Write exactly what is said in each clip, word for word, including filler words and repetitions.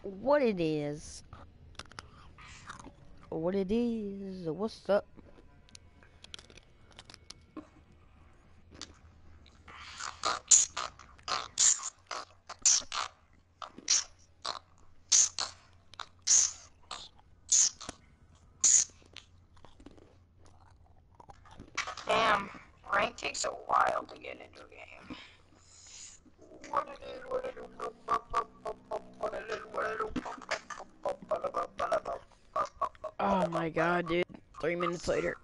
what it is. What it is. What's up? Damn, rank takes a while to get into a game. What it is, what it is, what it is, what it is. Oh my god, dude. Three minutes later.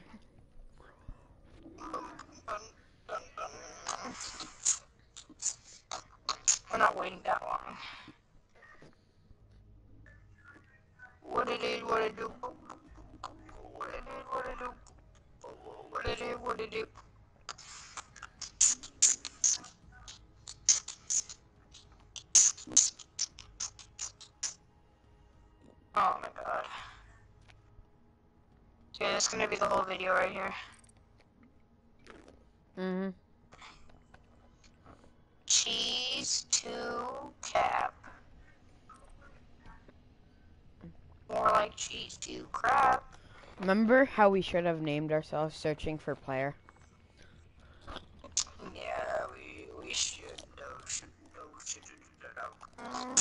We're not waiting that long. What it is, what it do. What it is, what it do. What it is, what it do. Oh my god. Okay, that's gonna be the whole video right here. Mm-hmm. Cheese to cap. More like cheese to crap. Remember how we should have named ourselves Searching for Player? Yeah, we we should know, should know, should know.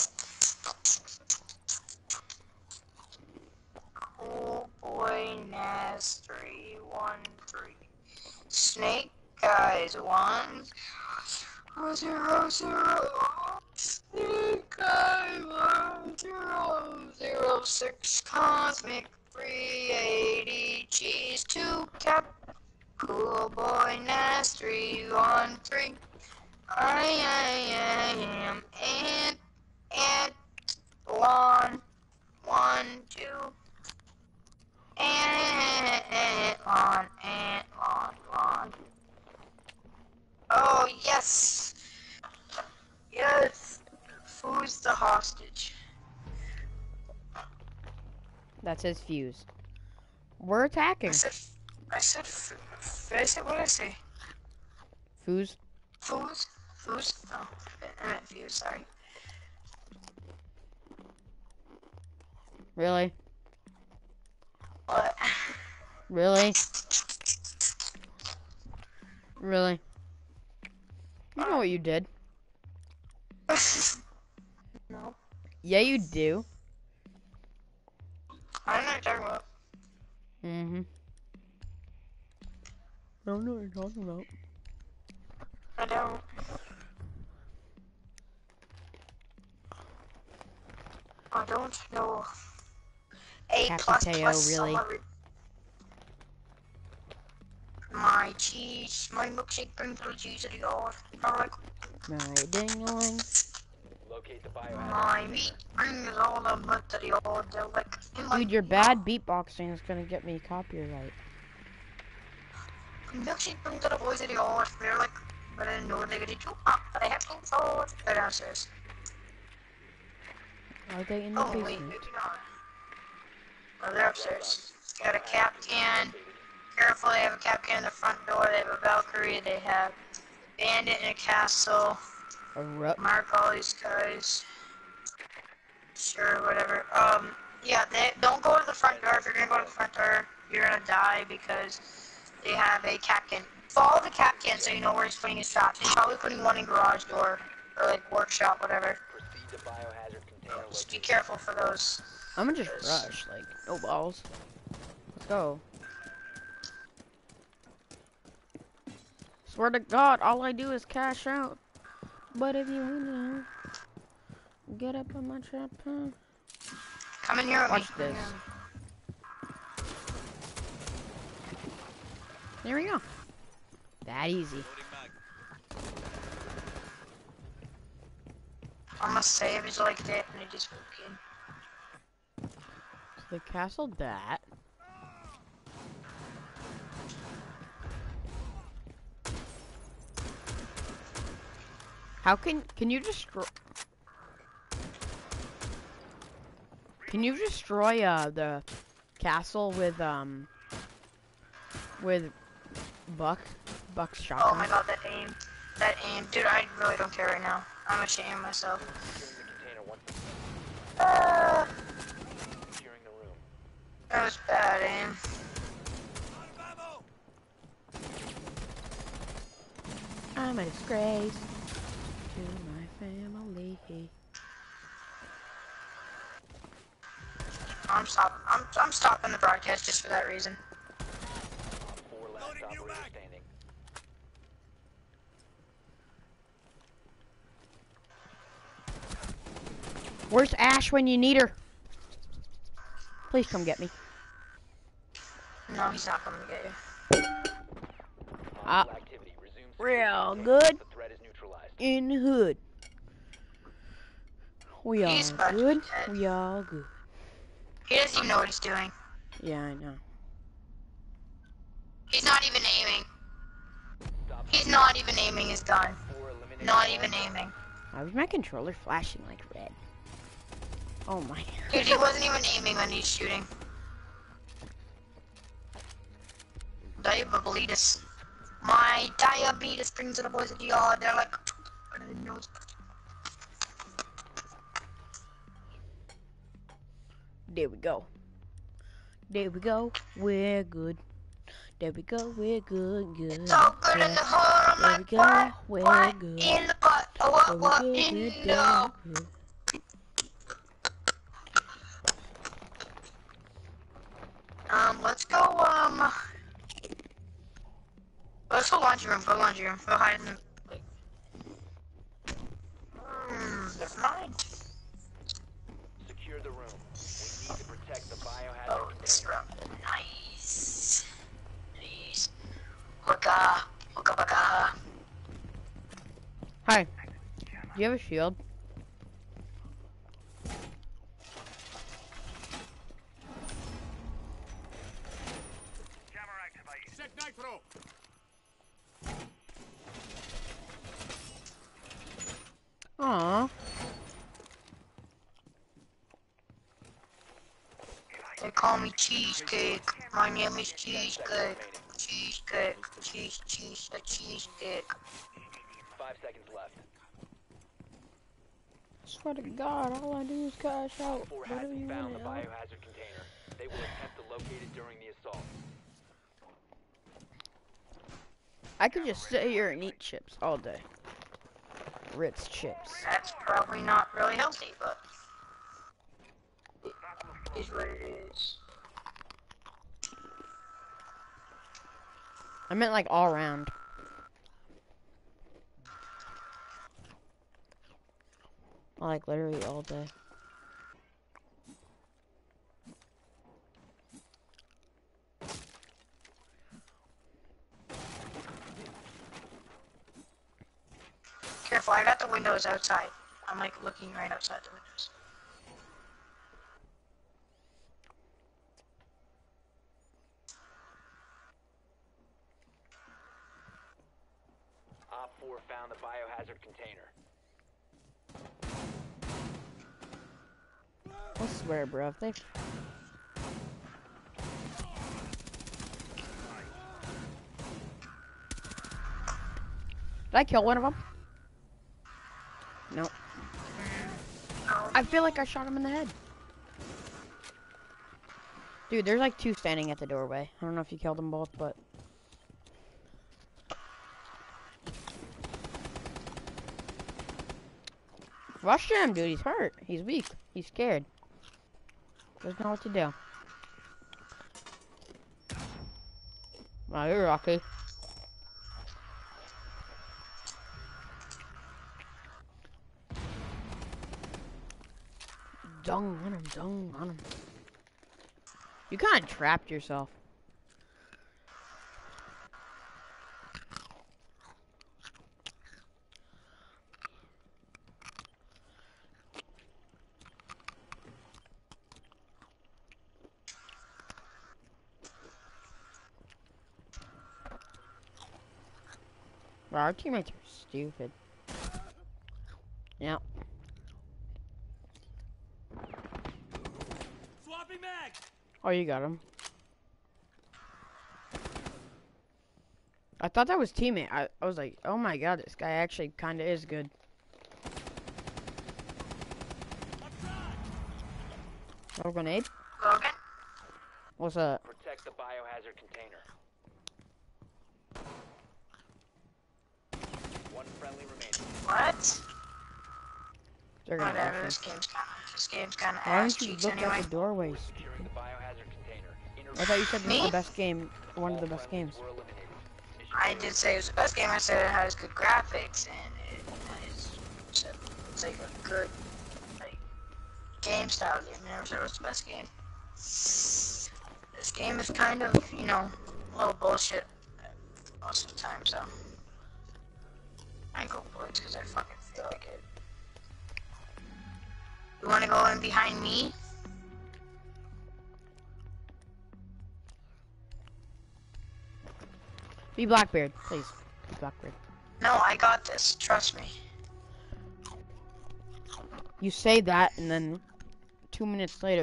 Cool boy Nas three one three. Snake guys one zero zero. Snake guys one zero zero six. Cosmic three eighty. Cheese two cap. Cool boy Nas three one three. I, I, I am Ant, Ant, one, one, two, Ant, Ant, one, Ant, one, one. Oh, yes! Yes! Who's the hostage? That's his fuse. We're attacking. I said, I said, I said, what did I say? Fuse? Fuse? Fuse? No, I meant fuse, sorry. Really? What? Really? Really? You know what you did? No. Yeah, you do. I don't know what you're talking about. Mm-hmm. I don't know what you're talking about. I don't. I don't know. A plus Capiteo, plus really? summary. My cheese, my milkshake brings the cheese to the yard. I like My ding-a-ling. Locate the biohazard. my meat brings all the blood to the yard. They're like, in my Dude, your bad beatboxing is gonna get me copyright. milkshake brings all the boys to the yard. They're like, but I didn't know they could do up, but I have to forward. They're downstairs. Are they in the Oh wait, basement? maybe not. Oh, they're upstairs. Got a cap can. Careful, they have a cap can in the front door. They have a Valkyrie. They have bandit in a castle. A rup? Mark all these guys. Sure, whatever. Um, yeah, they don't go to the front door. If you're gonna go to the front door, you're gonna die because they have a cap can. Follow the cap can so you know where he's putting his traps. He's probably putting one in garage door or like workshop, whatever. Proceed to biohazard container Just be location. careful for those. I'm gonna just rush, like, no balls. Let's go. Swear to God, all I do is cash out. But if you wanna get up on my trap, huh? Come in here with Watch me. this. There we go. That easy. I'm gonna save is like that and it just broke in. The castle that. How can can you destroy? Can you destroy uh the castle with um with Buck Buck's shotgun? Oh my god, that aim. That aim. Dude, I really don't care right now. I'm ashamed of myself. Securing the container once. Uh, Securing the room. that was bad aim. I'm a disgrace to my family. I'm stopping. I'm, I'm stopping the broadcast just for that reason. Four last operator standing. Where's Ash when you need her? Please come get me. No, he's not coming to get you. Ah, Hostile activity. Resume real security good The threat is neutralized. in the hood. We all He's about to be good. dead. We all good. He doesn't even know what he's doing. Yeah, I know. He's not even aiming. Stop He's not even aiming his gun. four eliminated. Not even aiming. Why was my controller flashing like red? Oh my. Dude, he wasn't even aiming when he's shooting. Diabetes. My diabetes brings to the boys of the yard. They're like, I didn't know. There we go. There we go. We're good. There we go. We're good. Good. So good in the heart of There my we go. butt. We're What good. in the butt? Oh, There what, we what go. in Good. the... There we go. Um, let's go, um... Let's go laundry room. Go laundry room. Go hide in the... Hmm, never mind. Secure the room. We need to protect the biohazard Oh, this container. room. Nice. Nice. Waka. Waka waka. Hi. Do you have a shield? Camera activated. Set nitro. Aww. They call me Cheesecake. My name is Cheesecake. Cheesecake. Cheese, cheese, a cheesecake. Five seconds left. Swear to God, all I do is cash out. Four What do hasn't you found the want? biohazard container. They will attempt to locate it during the assault. I could just sit here and eat chips all day. Ritz chips. That's probably not really healthy, but... It is what it is. I meant like all around. Like literally all day. Careful, I got the windows outside. I'm like looking right outside the windows. Op four found the biohazard container. I swear, bro. If they... Did I kill one of them? No. I feel like I shot him in the head. Dude, there's like two standing at the doorway. I don't know if you killed them both, but... Rush him, dude. He's hurt. He's weak. He's scared. Doesn't know what to do. Wow, you're lucky. Dung on him, dung on him. You kind of trapped yourself. Wow, our teammates are stupid. Yep. Swapping mag. Oh, you got him. I thought that was teammate. I, I was like, oh my god, this guy actually kind of is good. Oh, grenade? Logan? What's up? Protect the biohazard container. One friendly remaining. What? They're gonna Whatever, rush this us. game's kinda, this game's kinda Why ass don't you cheeks look anyway. at the doorways? Securing the biohazard container. I thought you said this was Me? the best game, one of the best games. Were eliminated. Mission I failed. did say it was the best game. I said it has good graphics and it is it's, it's like a good like game style game. I never said it was the best game. This game is kind of, you know, a little bullshit most of the time, so I go Blitz because I fucking feel like it. You wanna go in behind me? Be Blackbeard, please. Be Blackbeard. No, I got this. Trust me. You say that, and then two minutes later,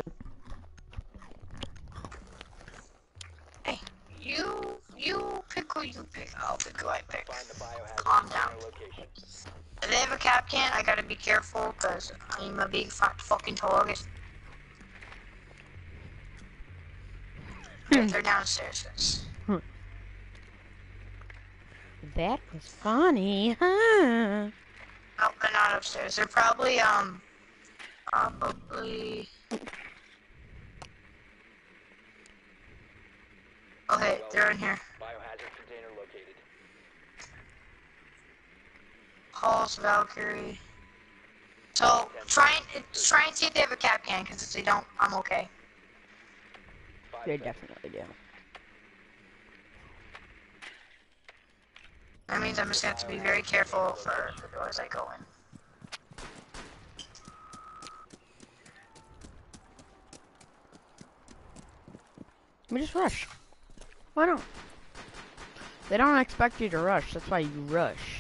Hey, you you pick who you pick. I'll pick who I pick. Find the biohazard Calm down. container location. If they have a cap can, I gotta be careful because I'm a big fat fucking target. They're downstairs. Guys. that was funny, huh? Nope, they're not upstairs. They're probably um probably. Okay, they're in here. Biohazard container located. Pulse, Valkyrie. So try and try and see if they have a cap can, because if they don't, I'm okay. Five They seconds. definitely do. That means I'm just gonna have to be very careful for the doors I go in. We just rush. Why not? They don't expect you to rush, that's why you rush.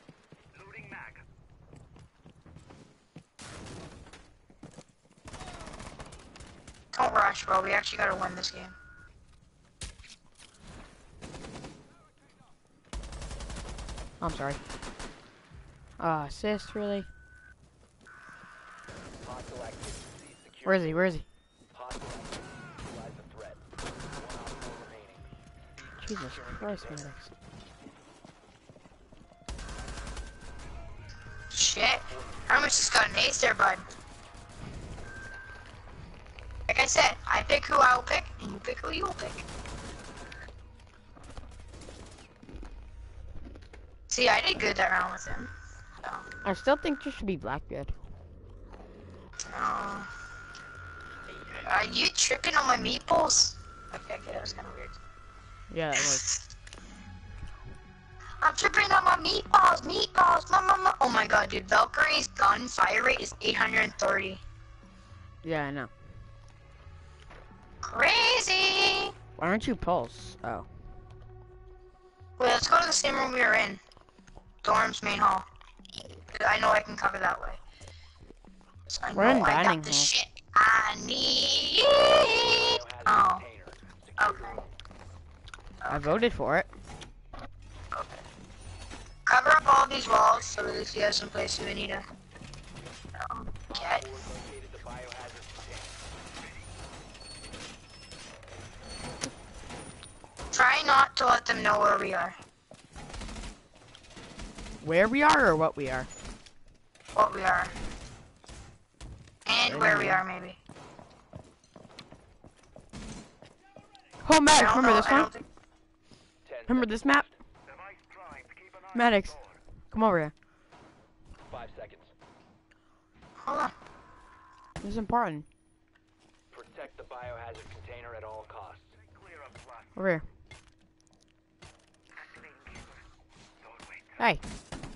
Don't rush, bro. We actually gotta win this game. I'm sorry. Ah, uh, assist, really? Hostile activity. Secure. Where is he? Where is he? Hostile activity. Neutralize the threat. One op four remaining. Jesus Christ, Maddox. Shit. How much just got an ace there, bud? Like I said, I pick who I will pick, and you pick who you will pick. See, I did good that round with him. So, I still think you should be Blackbeard. uh, are you tripping on my meatballs? Okay, okay, that was kind of weird. Yeah, it was. I'm tripping on my meatballs, meatballs, mama, mama. Oh my god, dude, Valkyrie's gun fire rate is eight hundred thirty. Yeah, I know. Crazy! Why don't you pulse? Oh. Wait, let's go to the same room we were in. Dorm's main hall. I know I can cover that way. So I We're in know I dining got the hall. shit I need. Biohazard Oh, container. Secure. okay. I voted for it. Okay. Cover up all these walls so at least you have some place we need to um, get. Op four located the biohazard container. Try not to let them know where we are. Where we are or what we are? What we are. And where we are, maybe. Oh, I Maddox, don't remember know, this I one? don't think- Ten Remember this map? Maddox, come over here. seconds. Five seconds. Hold on. This is important. Protect the biohazard container at all costs. Over here. Hey,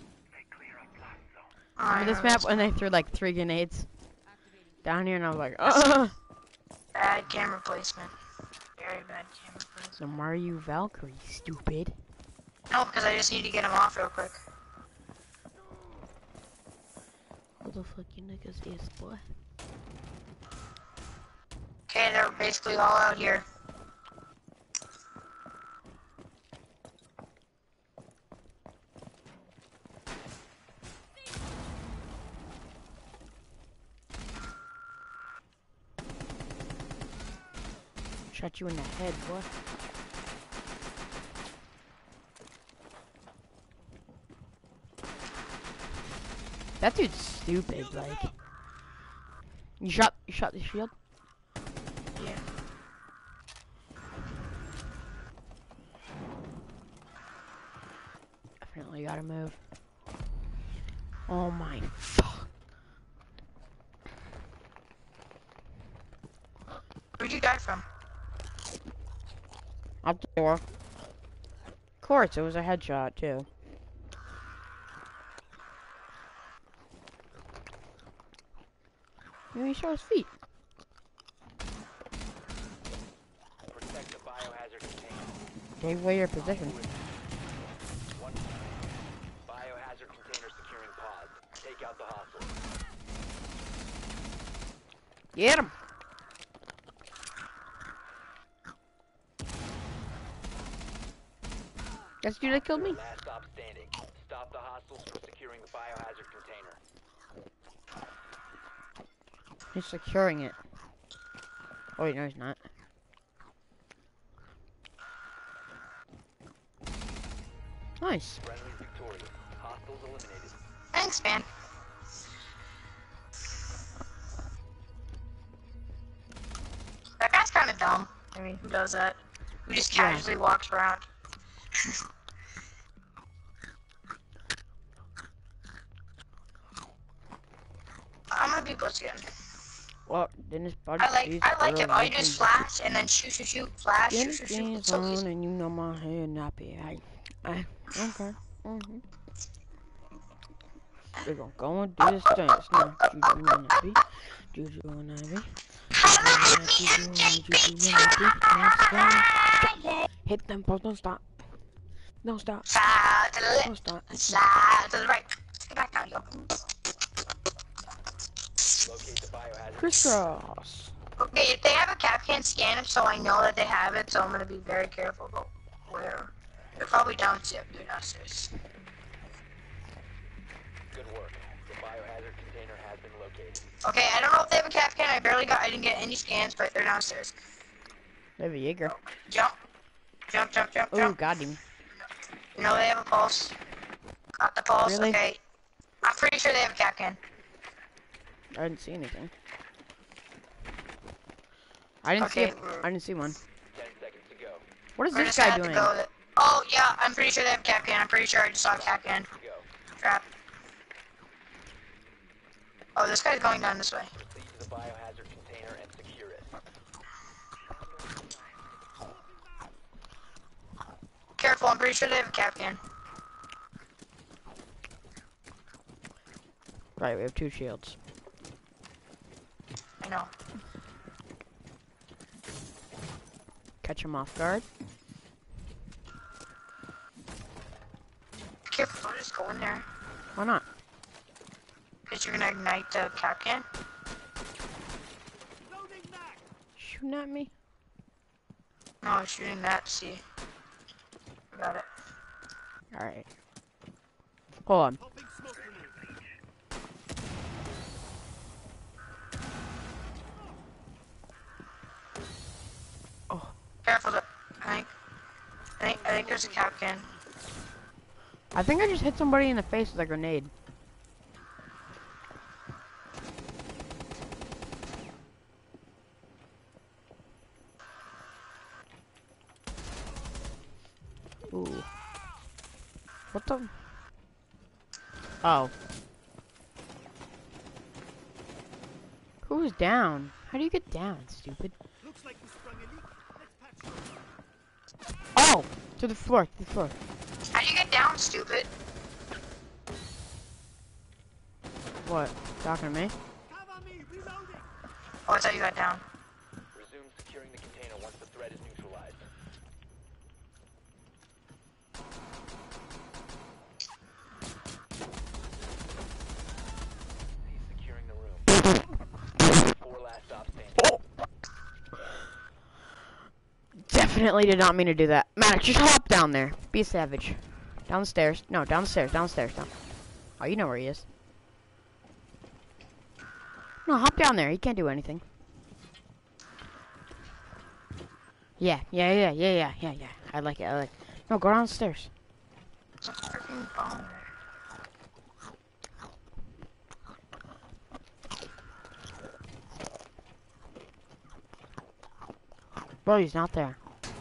Oh, I remember this know map when they threw like three grenades down here and I was like, ugh. Bad camera placement. Very bad camera placement. So why are you Valkyrie, stupid? No, because I just need to get him off real quick. What the fuck you niggas is, boy? Okay, they're basically all out here. Shot you in the head, boy. That dude's stupid, like. You shot you shot the shield? Yeah. Definitely gotta move. Oh my fuck. Where'd you die from? Out the door. Of course, it was a headshot too. Maybe he shot his feet. Protect the biohazard container. Gave away your position. One biohazard container securing pod. Take out the hostile. Get him. That's the dude that killed me. Last stop standing. Stop the hostiles from securing the biohazard container. He's securing it. Oh wait, no he's not. Nice. Friendly victorious. Hostiles eliminated. Thanks, man. That guy's kind of dumb. I mean, who does that? Who just Yeah. casually walks around? I'm gonna be pussy again. Well, Dennis Buddy. I like, I like it. All you do is flash and then shoot, shoot, shoot, flash, shoot, Dennis shoot, shoot. is It's so on, easy. and you know my head nappy. I, I, okay. Mhm. We're gonna go and do this dance now. Juju and Nappy. Juju and Nappy. Juju and Nappy. Hit them, both. Don't stop. Don't stop. Slide to the Don't left, stop. slide to the right. Get back down, you go. Locate the biohazard. Crisscross. Okay, if they have a cap can, scan it so I know that they have it, so I'm gonna be very careful about where. They're probably downstairs. They're downstairs. Good work. The biohazard container has been located. Okay, I don't know if they have a cap can. I barely got. I didn't get any scans, but they're downstairs. They have a Jaeger. Jump, jump, jump, jump, Oh, jump. got him. No, they have a pulse. Got the pulse. Really? Okay. I'm pretty sure they have a cap can. I didn't see anything. I didn't Okay. see it. I didn't see one. Ten seconds to go. What is We're this just gonna guy have to doing? go with it. Oh yeah, I'm pretty sure they have a cap can. I'm pretty sure I just saw a cap can. To go. Trap. Oh, this guy's going down this way. Proceed to the biohazard container and secure it. Careful, I'm pretty sure they have a cap can. Right, we have two shields. I know. Catch him off guard. Careful, don't just go in there. Why not? Because you're gonna ignite the cap can. Loading back. Shooting at me? No, I'm shooting that, see. Got it. Alright. Hold on. Popping smoke grenade. Careful, the- I think, I think, I think there's a cap can. I think I just hit somebody in the face with a grenade. Ooh. What the? Oh. Who's down? How do you get down, stupid? Looks like you sprung a leak. Let's patch it. Oh! To the floor, to the floor. How do you get down, stupid? What? Talking to me? Cover me. Reloading. Oh, I thought you got down. Resume securing the container once the threat is neutralized. He's securing the room. Four last stop standing. Definitely did not mean to do that. Maddox, just hop down there. Be a savage. Downstairs. No, downstairs, downstairs, down. Oh, you know where he is. No, hop down there. He can't do anything. Yeah, yeah, yeah, yeah, yeah, yeah, yeah. I like it. I like. It. No, go downstairs. It's a freaking bomb. Bro, he's not there.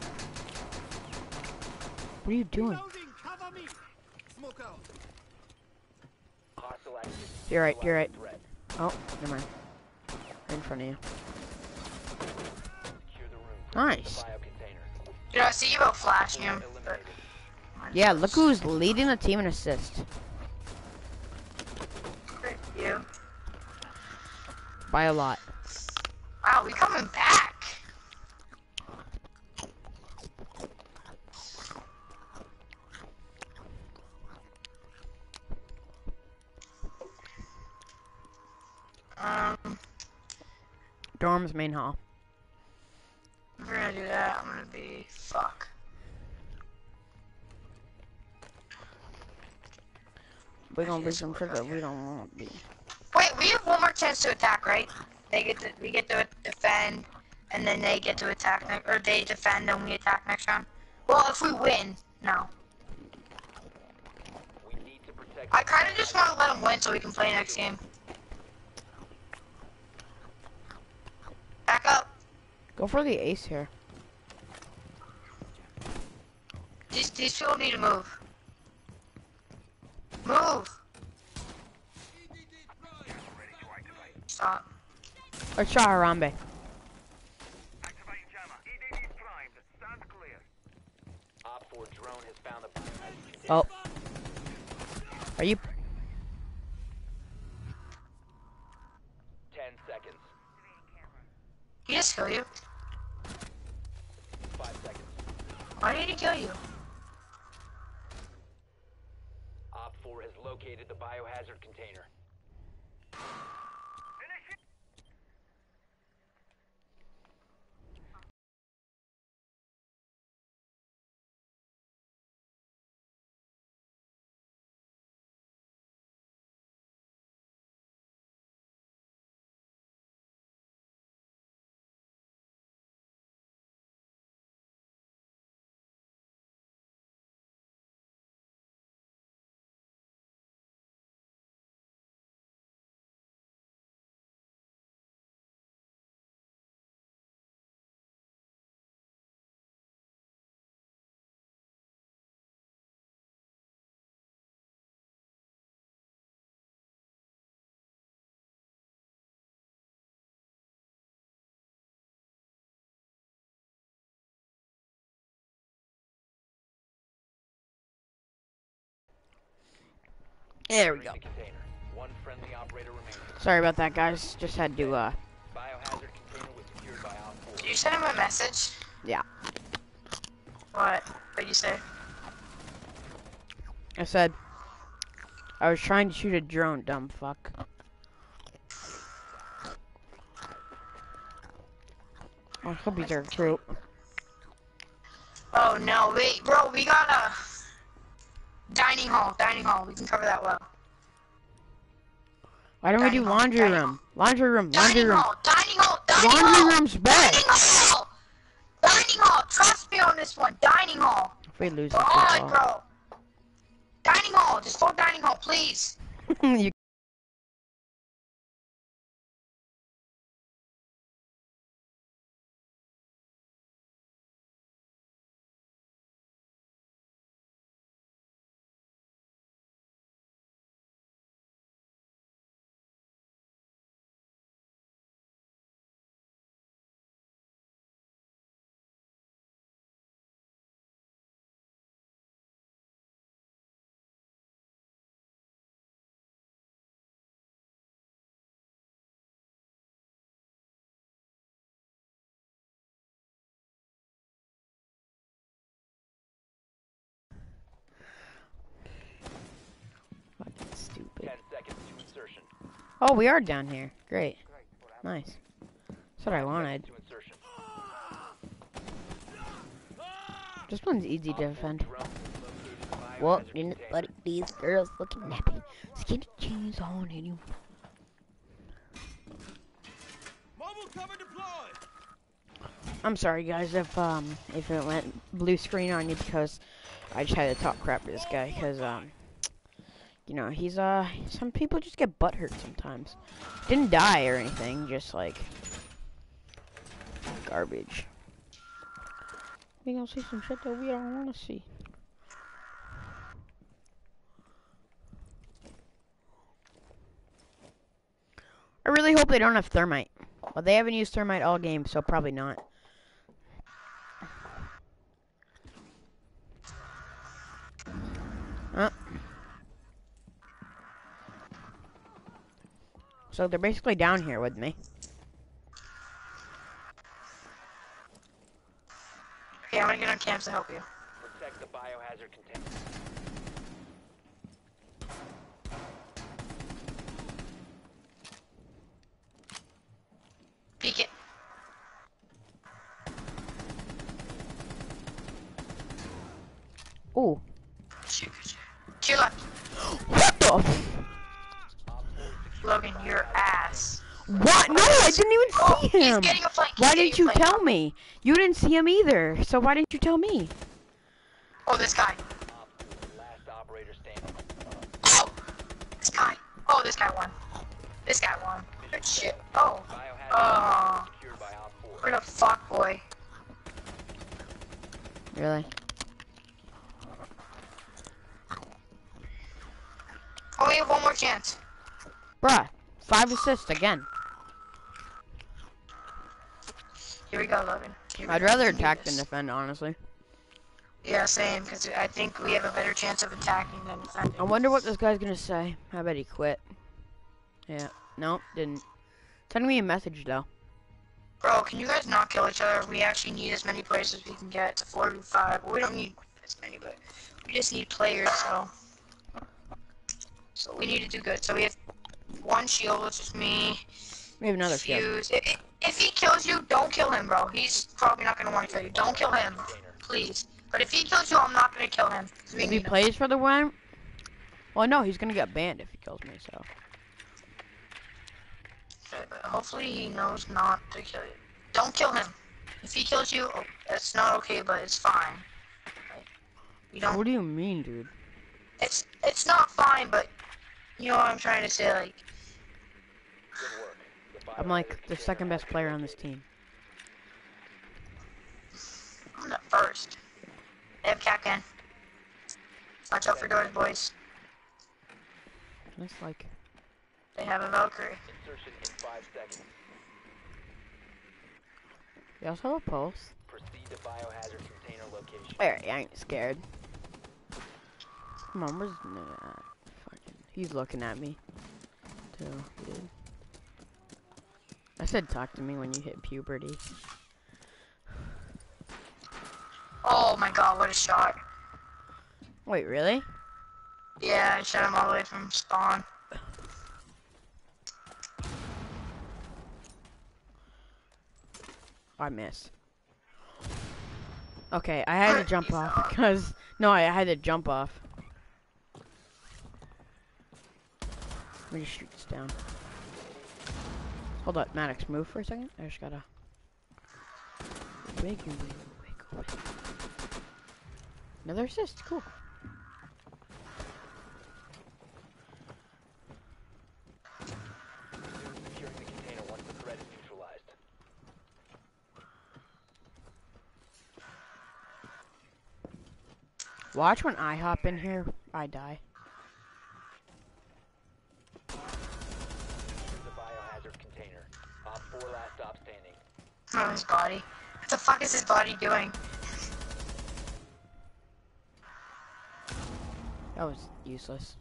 What are you doing? Reloading, cover me. Smoke out. Hostile activity. You're right. You're right. Threat. Oh, never mind. Right in front of you. Secure the room. Nice. The bio container. Dude, I see you about flashing him. But Eliminated. Yeah, look who's leading the team in assist Frick you. by a lot. Wow, we coming back. Um, Dorm's main hall. if we're gonna do that, I'm gonna be fuck. We're gonna be some sugar. We don't want to be. Wait, we have one more chance to attack, right? They get to, we get to defend, and then they get to attack next, or they defend and we attack next round. Well, if we win, no. We need to protect. I kind of just want to let them win so we can play next game. Back up. Go for the ace here. These these people need to move. Move. Stop. Let's try Harambe. Activating jammer. E D D primed. Stand clear. Op four drone has found the biohazard container. Oh. Are you? Ten seconds. He just kill you. Five seconds. Why did he kill you? Op four has located the biohazard container. There we go. The container. One friendly operator remains. Sorry about that, guys. Just had to, uh, Biohazard container was secured by Op four. Did you send him a message? yeah. What? What'd you say? I said, I was trying to shoot a drone, dumb fuck. I hope he's our recruit. Oh no, wait, bro, we got a dining hall, dining hall. We can cover that well. Why don't we Dining do hall, laundry dining room? Laundry room, laundry Dining room. hall, dining hall, dining Laundry hall. room's best. Dining hall. Dining hall. Trust me on this one. Dining hall. If we lose Come this on, football. bro. Dining hall. Just go dining hall, please. you fucking stupid. Ten seconds to insertion. Oh, we are down here. Great. Nice. That's what I wanted. To insertion. This one's easy to defend. Drone has located the biohazard Well, you know, container. buddy, these girls looking nappy. Skinny jeans on anyone. Mobile cover deployed. I'm sorry, guys, if um if it went blue screen on you because I just had to talk crap to this guy because um you know he's uh some people just get butthurt sometimes. Didn't die or anything, just like garbage. We gonna see some shit that we don't want to see. I really hope they don't have thermite. But they haven't used thermite all game, so probably not. Uh. So they're basically down here with me. Okay, I'm gonna get on cams to help you. Protect the biohazard container. Peek it. Ooh. Shoot, shoot. To your left. What the f- Logan, your ass. What? No, I didn't even Oh, see he's him. getting a flank. He's Why getting didn't a you flank. tell me? You didn't see him either, so why didn't you tell me? Oh, this guy. Last operator standing. Oh, this guy. Oh, this guy won. This guy won. Good shit. Oh. Biohazard Oh. secured by Op four. Where the fuck, boy? Really? Oh, we have one more chance. Bruh, five assists again. Here we go, Logan. Here we I'd go. rather We can do attack this. than defend, honestly. Yeah, same, because I think we have a better chance of attacking than defending. I wonder what this guy's gonna say. I bet he quit. Yeah. Nope, didn't. Send me a message, though. Bro, can you guys not kill each other? We actually need as many players as we can get. It's a four v five. Well, we don't need as many, but we just need players, so... So we need to do good. So we have one shield, which is me. We have another shield. Fuse. If, if he kills you, don't kill him, bro. He's probably not going to want to kill you. Don't kill him, please. But if he kills you, I'm not going to kill him. We If he need him. plays for the win, well, no, he's gonna get banned if he kills me, so. But hopefully he knows not to kill you. Don't kill him. If he kills you, oh, that's not okay, but it's fine. Like, you don't. What do you mean, dude? It's it's not fine, but you know what I'm trying to say. Like, Good work. The I'm like biohazard the second best player on this team. I'm the first. They have Kapkan. Watch out for doors, boys. That's like. They have a Valkyrie. Insertion in five seconds. They also have a pulse. Proceed to biohazard container location. Alright, I ain't scared. Come on, where's nah, fucking? He's looking at me. Too, dude. I said talk to me when you hit puberty. Oh my god, what a shot. Wait, really? Yeah, I shot him all the way from spawn. I missed. Okay, I had to jump off because no, I had to jump off. Let me just shoot this down. Hold up, Maddox, move for a second. I just gotta. Wiggle, wiggle, wiggle, wiggle. Another assist, cool. Resume securing the container once the threat is neutralized. Watch when I hop in here, I die. The biohazard container. Op four last stop standing. Oh, his body. What the fuck is his body doing? That was useless.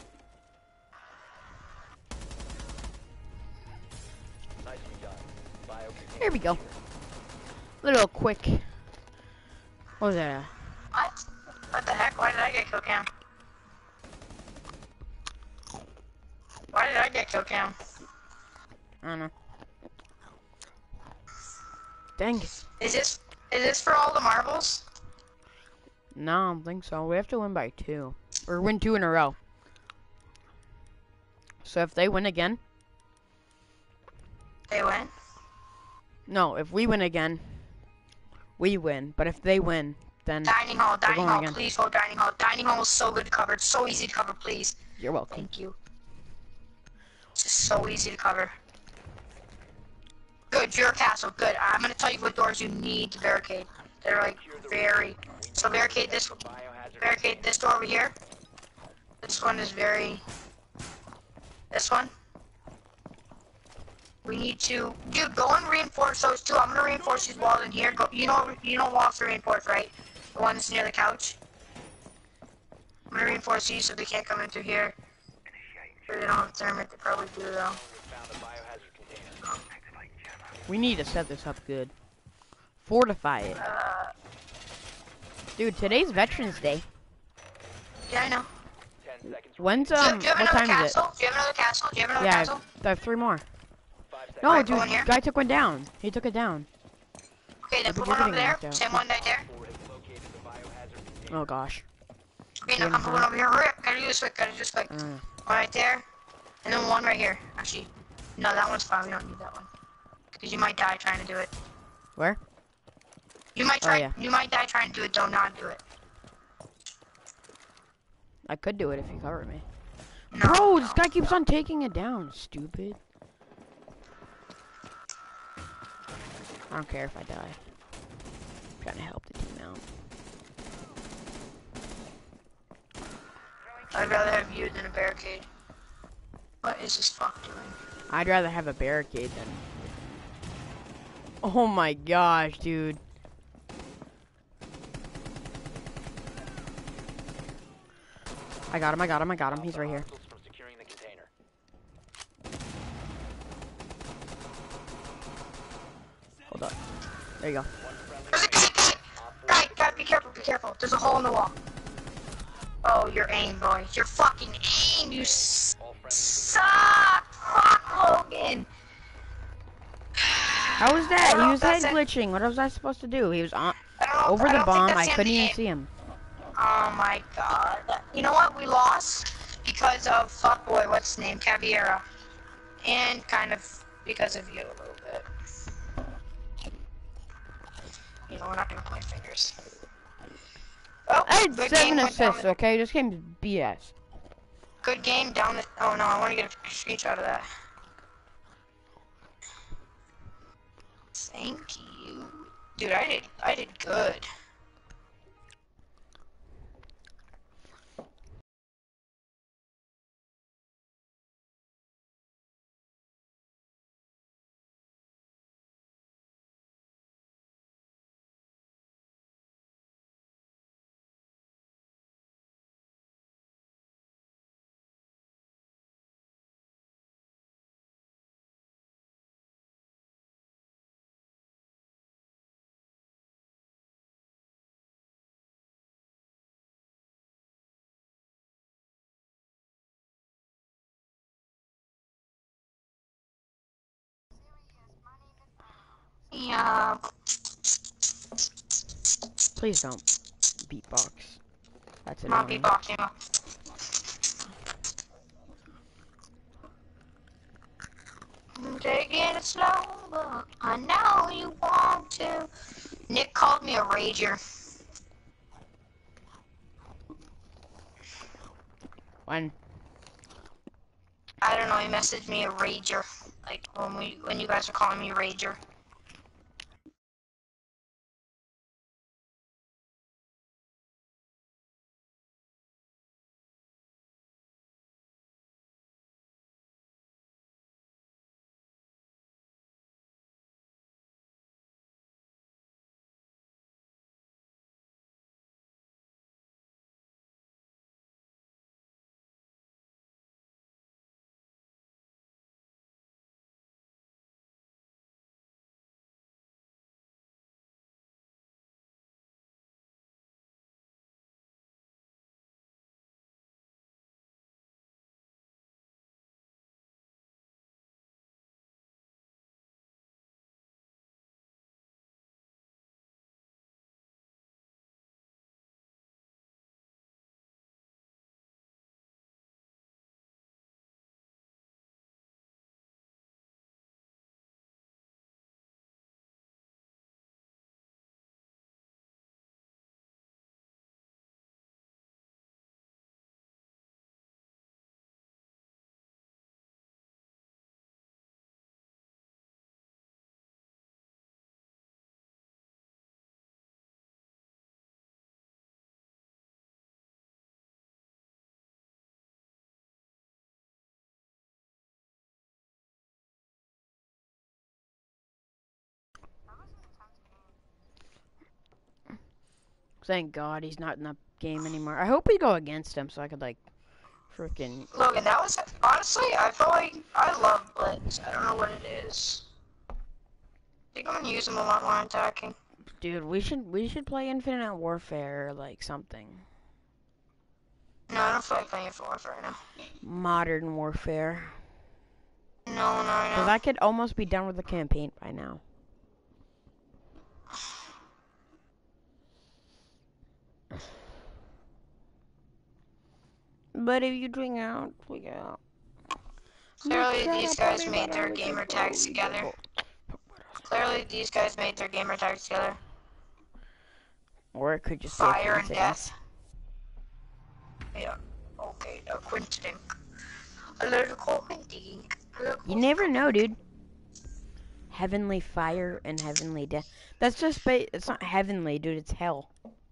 Nicely done. Bio container. Here we go. Little quick. What was that? What? What the heck? Why did I get kill cam? Why did I get kill cam? I don't know. Dang it. Is this is this for all the marbles? No, I don't think so. We have to win by two. Or win two in a row. So if they win again. They win. No, if we win again. we win. But if they win, then Dining hall, We're dining going hall, again. please hold dining hall. Dining hall is so good to cover. It's so easy to cover, please. you're welcome. Thank you. It's just so easy to cover. Good, you're a castle. Good. I'm gonna tell you what doors you need to barricade. They're like very. So barricade this. Biohazard Barricade this door over here. This one is very. This one. We need to, dude. Go and reinforce those two. I'm gonna reinforce these walls in here. Go. You know. You know walls to reinforce, right? The ones near the couch. I'm gonna reinforce these so they can't come in through here. Or they don't have thermite. They probably do though. found a biohazard container. We need to set this up good. Fortify it. Uh, Dude, today's Veterans Day. yeah, I know. Ten seconds. When's Do you, um do you have what another time is it? castle? Do you have another castle? Do you have another Yeah, I castle? I have three more. Five seconds. No, Alright, dude, go in here. guy took one down. He took it down. Okay, then I think put you're one over getting there. knocked out. Same one right there. Four has located the biohazard container. Oh gosh. Okay, now come put one over here. Hurry up. Gotta do this quick. Gotta do this quick. Uh, One right there. And then one right here. Actually, no, that one's fine. We don't need that one. Because you might die trying to do it. where? You might Oh, try. yeah. You might die trying to do it. Don't not do it. I could do it if you cover me. No. Bro, this guy keeps on taking it down. Stupid. I don't care if I die. I'm trying to help the team out. I'd rather have you than a barricade. What is this fuck doing? I'd rather have a barricade than. Oh my gosh, dude. I got him, I got him, I got him. He's right here. Hostiles from securing the container. Hold up. There you go. There's a gate. Guy, guy, be careful. Be careful. There's a hole in the wall. Oh, your aim, boy. Your fucking aim. You s All friendly suck. Fuck, Logan. How was that? Well, He was head that's it. glitching. What was I supposed to do? He was on I don't know, over I the don't think bomb. that's I the end couldn't of the even game. see him. Oh my god. You know what? We lost because of fuckboy, what's his name? Caviera. And kind of because of you a little bit. You know, we're not gonna point fingers. Oh, I had good seven game, went down assists, the- okay? This game's B S. Good game down the. Oh no, I want to get a screenshot of that. Thank you, dude. I did. I did good. Yeah. Please don't beatbox. That's Not annoying. beatboxing. I'm taking it slow, but I know you want to. Nick called me a rager. When? I don't know. He messaged me a rager, like when we when you guys are calling me a rager. Thank God he's not in that game anymore. I hope we go against him so I could like, freaking. Logan, that was honestly, I feel like I love Blitz. I don't know what it is. I think I'm gonna use him a lot more in attacking. Dude, we should we should play Infinite Warfare or like something. No, I don't feel like playing for Warfare right now. Modern Warfare. No, no, no. Because I could almost be done with the campaign by now. But if you drink out, we out. Clearly, these guys made their gamer tags together. Clearly, these guys made their gamer tags together. Or it could just Fire be a and coincidence. death. Yeah. Okay, a coincidence. A little coincidence. You never know, dude. Heavenly fire and heavenly death. That's just ba- it's not heavenly, dude. It's hell.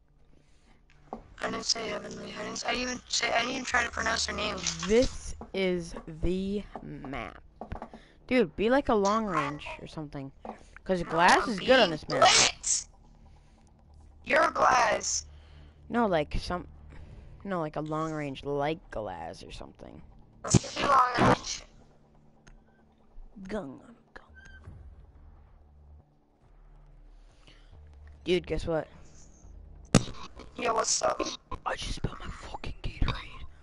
I didn't say heavenly. I didn't, I didn't even say. I didn't even try to pronounce their name. This is the map, dude. Be like a long range or something, cause glass is good on this map. Blitz! You're glass. No, like some, no, like a long range like glass or something. Too long range. Gung. Dude, guess what? Yo, what's up? I just spilled my fucking Gatorade.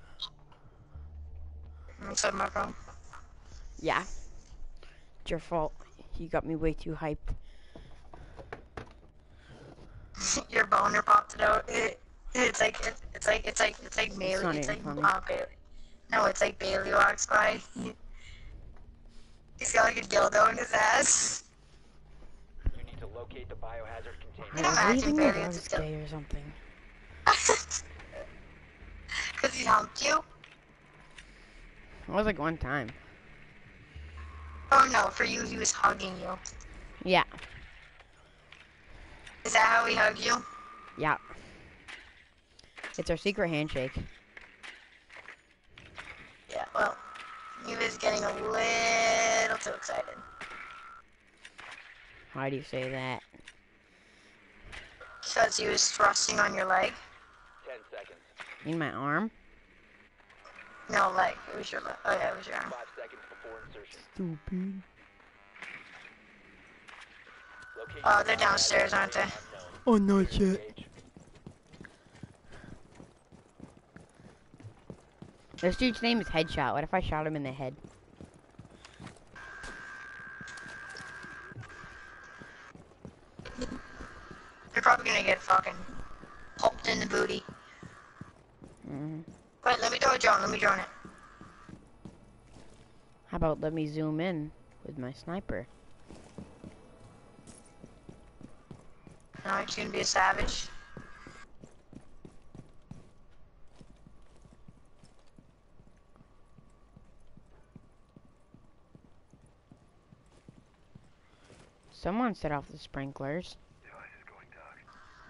Inside my phone. Yeah. It's your fault. You got me way too hyped. Your boner popped it out. It, it's like it, it's like it's like it's like It's Bailey. not It's, even like funny. uh, Bailey. No, it's like Bailey walks by. He, he's got like a dildo in his ass. You need to locate the biohazard container. Can I was imagine leaving Bailey your with dog's a dildo. gay or something. Cause he humped you. It was like one time. Oh no, for you he was hugging you. Yeah. Is that how he hugged you? Yeah. It's our secret handshake. Yeah. Well, he was getting a little too excited. Why do you say that? Because he was thrusting on your leg. Ten seconds. In my arm? No, leg. It was your leg. Oh yeah, it was your arm. Five seconds before insertion. Stupid. Locate Oh, the they're downstairs, aren't they? unknown. Oh, no shit. Engage. This dude's name is Headshot. What if I shot him in the head? You're probably gonna get fucking poked in the booty. Mm. Wait, let me throw a drone. Let me drone it. How about let me zoom in with my sniper? No, you're gonna be a savage. Someone set off the sprinklers. Device is going dark.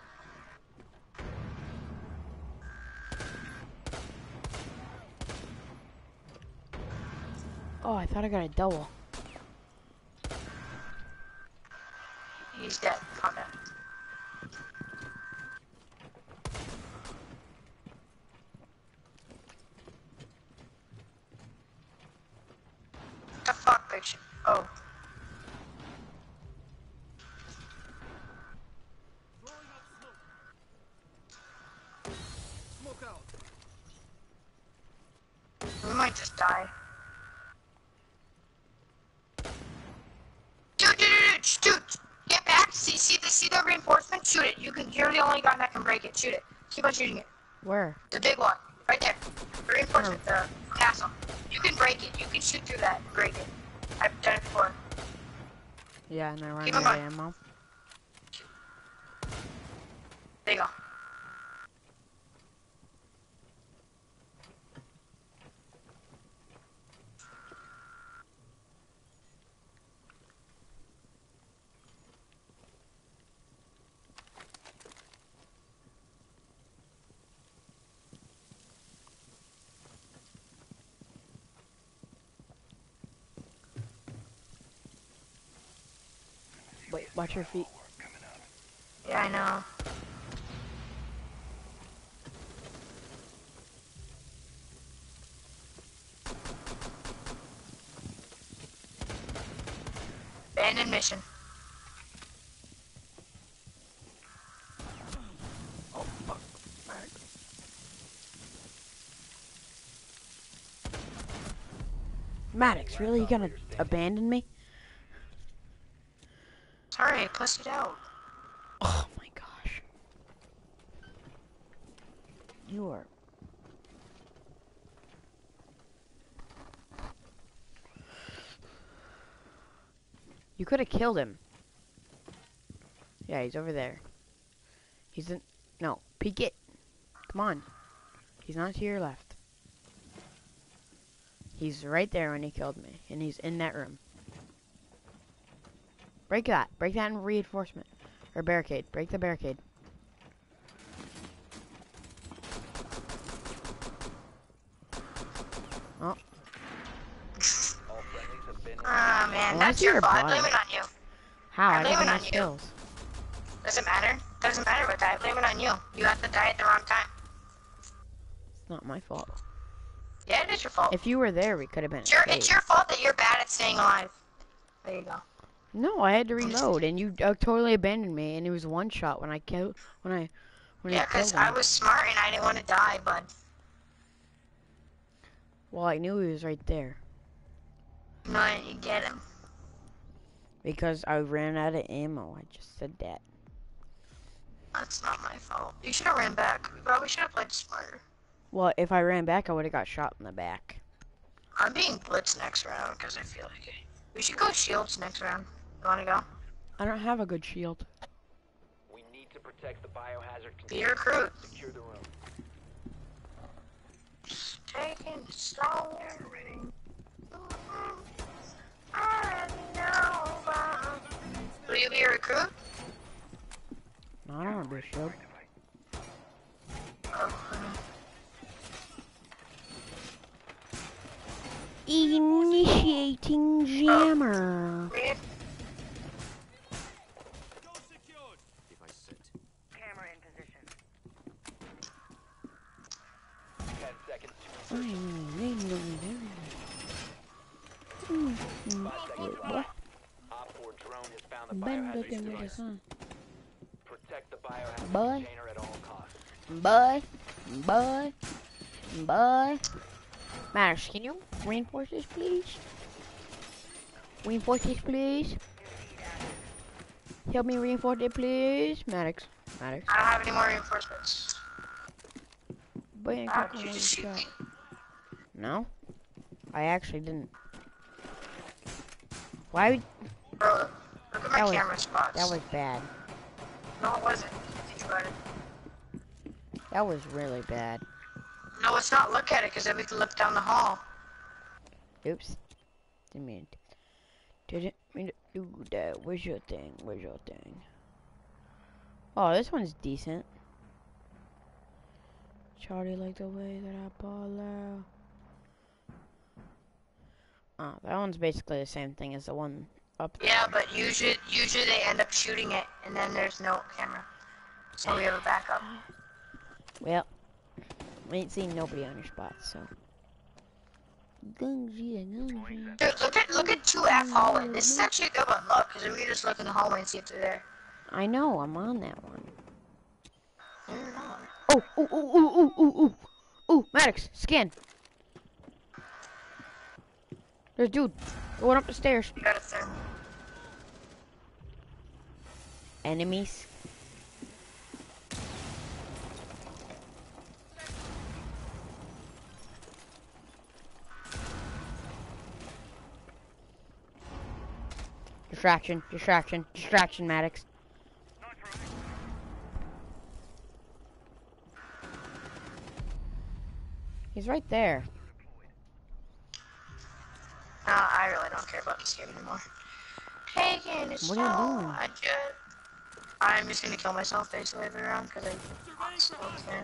Oh, I thought I got a double. He's dead. Calm down. What the fuck, bitch? Oh. We might just die. Dude, dude, dude, dude, dude, get back. See, see the, see the reinforcement? Shoot it. You can. You're the only guy that can break it. Shoot it. Keep on shooting it. Where? The big one, right there. The reinforcement, the castle. You can break it. You can shoot through that and break it. I've done it before. Yeah, and I ran Keep out in of mind. ammo. There you go. Wait, watch your feet. Yeah, I know. abandoned mission. Oh, fuck. Maddox, really? You gonna abandon me? Sorry, I pussied out. Oh my gosh. You are. You could have killed him. Yeah, he's over there. He's in. No, peek it. Come on. He's not to your left. He's right there when he killed me, and he's in that room. Break that. Break that in reinforcement. Or barricade. Break the barricade. Oh. All friendlies have been Ah, man, Well, that's that's your your fault. I body. blame it on you. How? I I blame don't it have on you. skills. Doesn't matter. Doesn't matter what that. I blame it on you. You had to die at the wrong time. It's not my fault. Yeah, it is your fault. If you were there, we could have been It's your, okay. it's your fault that you're bad at staying alive. There you go. No, I had to reload, and you uh, totally abandoned me, and it was one shot when I killed when I when Yeah, I killed because him. I was smart and I didn't want to die, bud. Well, I knew he was right there No, I didn't get him. because I ran out of ammo. I just said that. That's not my fault. You should have ran back. We probably should have played smarter. Well, if I ran back, I would have got shot in the back. I'm being blitzed next round because I feel like it. We should go shields next round. You want to go? I don't have a good shield. We need to protect the biohazard Be a container. recruit. Secure the room. Taking it slow. I know about- Will you be a recruit? No, I don't want to be a shield. Initiating jammer. Reed? Camera in position. Ten seconds. What? Op four drone has found the Ben biohazard looking with container. his son. Protect the biohazard Boy. container at all costs. Boy, boy, boy. Maddox, can you reinforce this, please? Reinforce this, please. Help me reinforce it, please. Maddox, Maddox. I don't have any more reinforcements. Boy, How I did you just shoot me? No, I actually didn't. Why? Would, Bro, look at my That was- camera spots. that was bad. No, it wasn't. Think about it. That was really bad. No, let's not look at it because then we can look down the hall. Oops. Didn't mean. Didn't mean to do that. Where's your thing? Where's your thing? Oh, this one's decent. Charlie like the way that I ball out. Oh, that one's basically the same thing as the one up there. Yeah, but usually, usually they end up shooting it, and then there's no camera. So we have a backup. Well, we ain't seen nobody on your spot, so. Gungy and gungy. Dude, look at look at two F hallway. This is actually a good one. Look, because we can just look in the hallway and see if they're there. I know, I'm on that one. They're not. Oh, oh, oh, oh, oh, oh, oh, oh, Maddox, scan. There's a dude going up the stairs. You got it there. Enemies. Distraction, distraction, distraction, Maddox. He's right there. No, I really don't care about this game anymore. Taking it What are you slow. doing? I just, I'm just gonna kill myself basically every round because I don't care.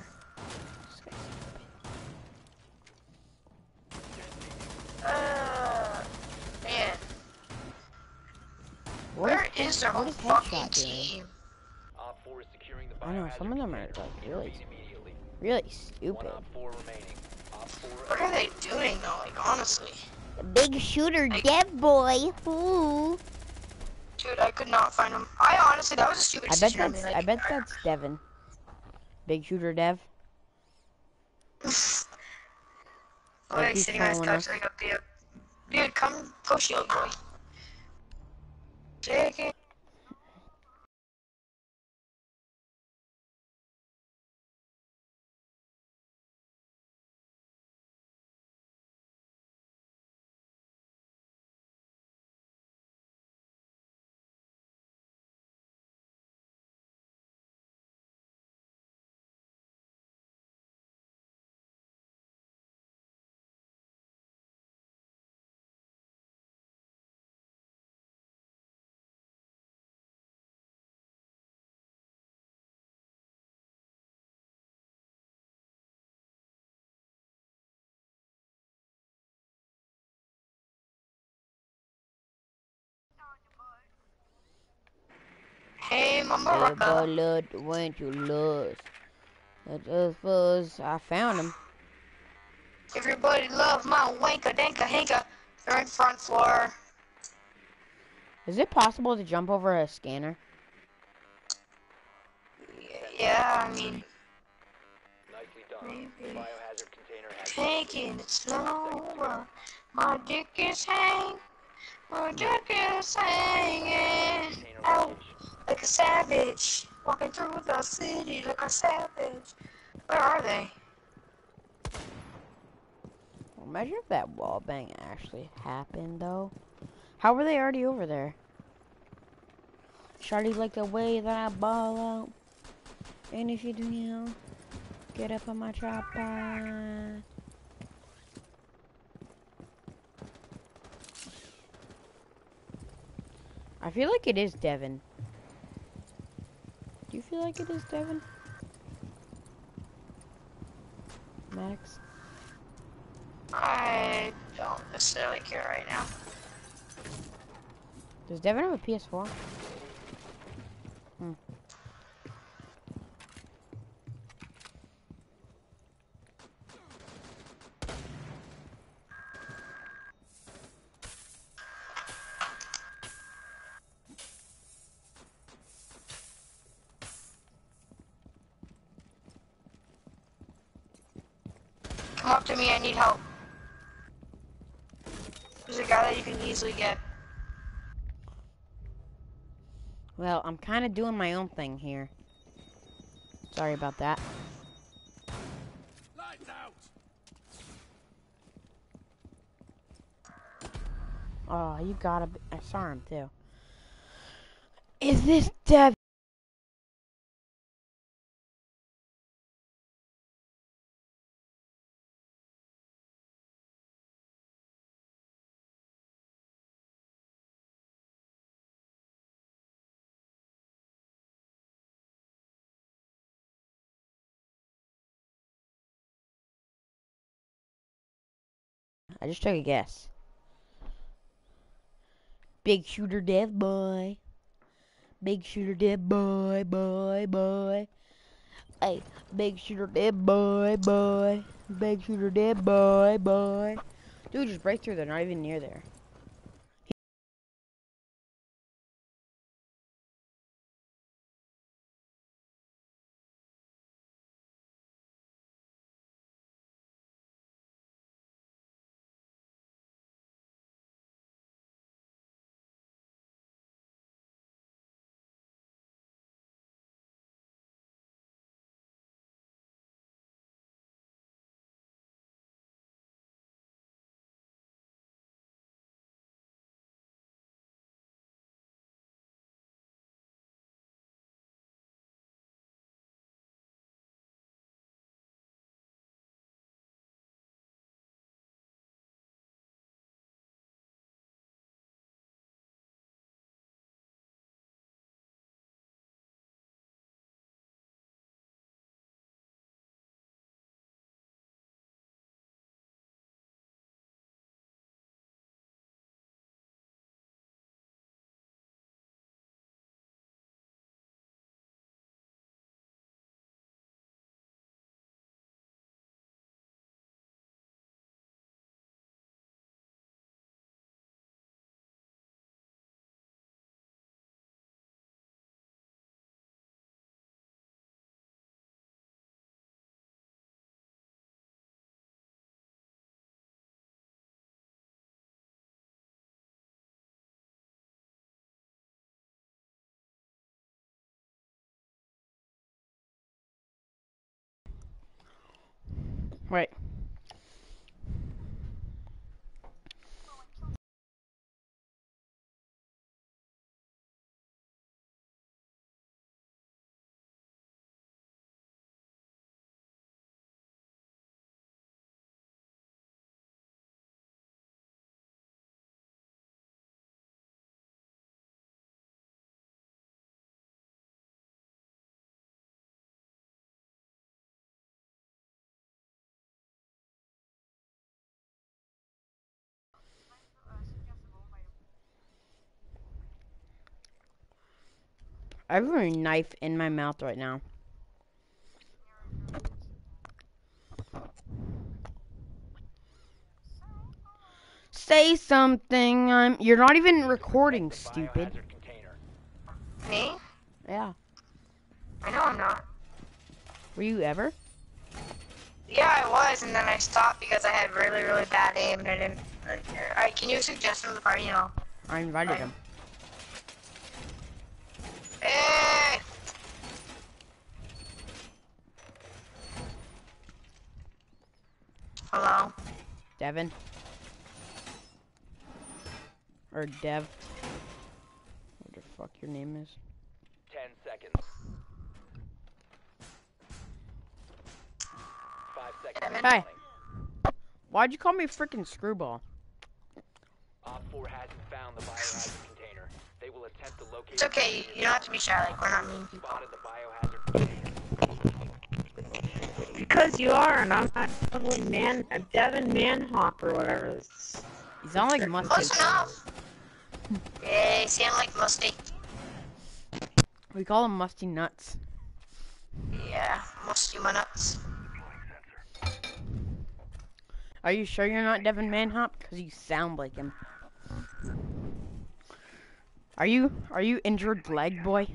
Uh, man, What where is, is their what whole is fucking Headshot doing? team? Op four is securing the I know, biohazard some of them are container. like really, Intervene immediately. really One stupid. op four remaining. Op four. What are they doing though? Like honestly, The big shooter, dev boy. Ooh. Dude, I could not find him. I honestly, that was a stupid I bet decision. that's I mean, I like, bet that's Devin. Big shooter Dev. Like like he's sitting on his trolling couch us. like a dude. Dude, come go shield boy. Take it. Hey, Mama Rocka. Look, went you lost. That just was. I found him. Everybody love my wanka danka hinka. They're in front floor. Is it possible to jump over a scanner? Yeah, I mean, Nicely done. maybe. Biohazard container has Taking it slower. My dick is hanging. My dick is hanging. container Ow. location. Like a savage. Walking through the city like a savage. Where are they? Well, imagine if that wall bang actually happened, though. How were they already over there? Shawty like the way that I ball out. And if you do, you know, get up on my chopper. I feel like it is Devin. Do you feel like it is Devin? Max? I don't necessarily care right now. Does Devin have a P S four? Hmm. Come up to me, I need help. There's a guy that you can easily get. Well, I'm kind of doing my own thing here. Sorry about that. Lights out! Oh, you gotta be. I saw him too. Is this Devin? I just took a guess. Big shooter Dev boy. Big shooter Dev boy, boy, boy. Hey, big shooter Dev boy, boy. Big shooter Dev boy, boy. Dude, just break through. They're not even near there. Wait. I have a knife in my mouth right now. Say something. I'm. You're not even recording, stupid. Biohazard container. Me? Yeah. I know I'm not. Were you ever? Yeah, I was, and then I stopped because I had really, really bad aim, and I didn't. Like, alright, can you suggest from the party? You know. I invited him. Hey! Hello. Devin. Or Dev. What the fuck your name is? Ten seconds. Five seconds. Hey. remaining. Why'd you call me freaking Screwball? Op four hasn't found the biohazard container. They will attempt to locate. It's okay, you don't have to be shy, like, we're not mean people. Spotted the biohazard container. Because you are, and I'm not Devin Man, Devin Manhawk or whatever. It's, You sound like Close Mustard. enough. Yeah, you sound like Musty. We call him Musty Nuts. Yeah, Musty my nuts. Are you sure you're not Devin Manhop? Because you sound like him. Are you? Are you injured leg boy?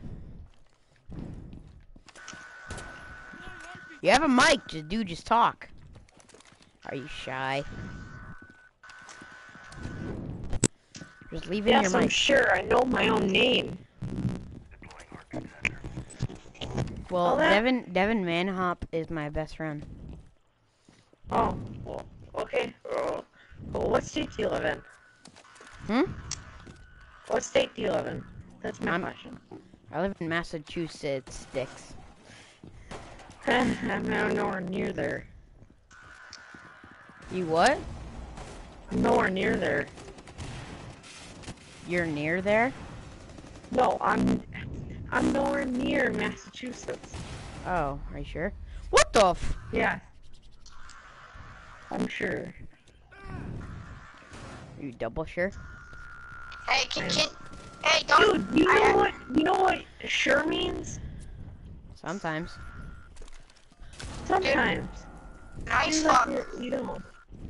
You have a mic, just dude, just talk. Are you shy? Just leave in yes, your I'm mic. sure. I know my own name. Well, Oh, that- Devin Devin Manhop is my best friend. Oh, well, okay. Oh, well, what state do you live in? Hmm? What state do you live in? That's my I'm- question. I live in Massachusetts, sticks. I'm nowhere near there. You what? Nowhere near there. You're near there? No, I'm I'm nowhere near Massachusetts. Oh, are you sure? What the f- Yeah. I'm sure. Are you double sure? Hey, can, can, hey, don't. Dude, you I- know what? You know what sure means? Sometimes. Sometimes. Nice Seems like fuck. you're- you don't.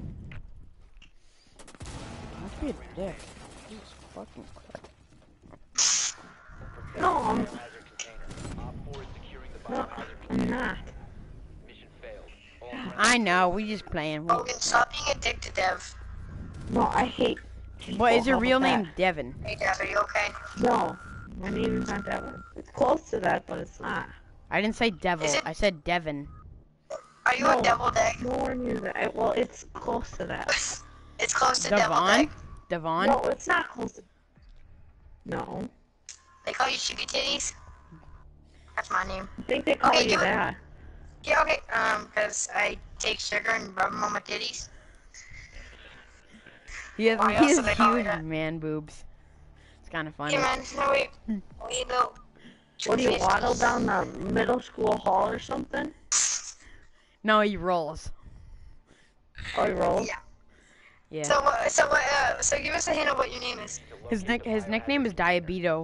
Must be a dick. Jesus fucking Christ. No, I'm Biohazard container. Op four is securing the no, biohazard I'm container. not. Mission failed. All friendly I know, we just playing. We- Logan, stop being a dick to Dev. No, I hate. people. What is your How real about name? that? Devin. Hey, Dev, are you okay? No, my name is not Devin. It's close to that, but it's not. I didn't say devil. Is it- I said Devin. Are you No. a devil egg? Nowhere near that. I- Well, it's close to that. It's close to devil Devon. egg. Devon. No, it's not close to. No, They call you sugar titties. That's my name. I think they call Okay, you do it. that. Yeah, okay. Um, cause I take sugar and rub them on my titties. He has, Why he else has do they call it huge that? man boobs. It's kind of funny. Hey man, no wait. We go. What do you waddle down the middle school hall or something? No, he rolls. Oh, you roll? Yeah. Yeah. So what? So what? Uh, so give us a hint of what your name is. to His locate nick the his biohazard nickname is container. Diabeto.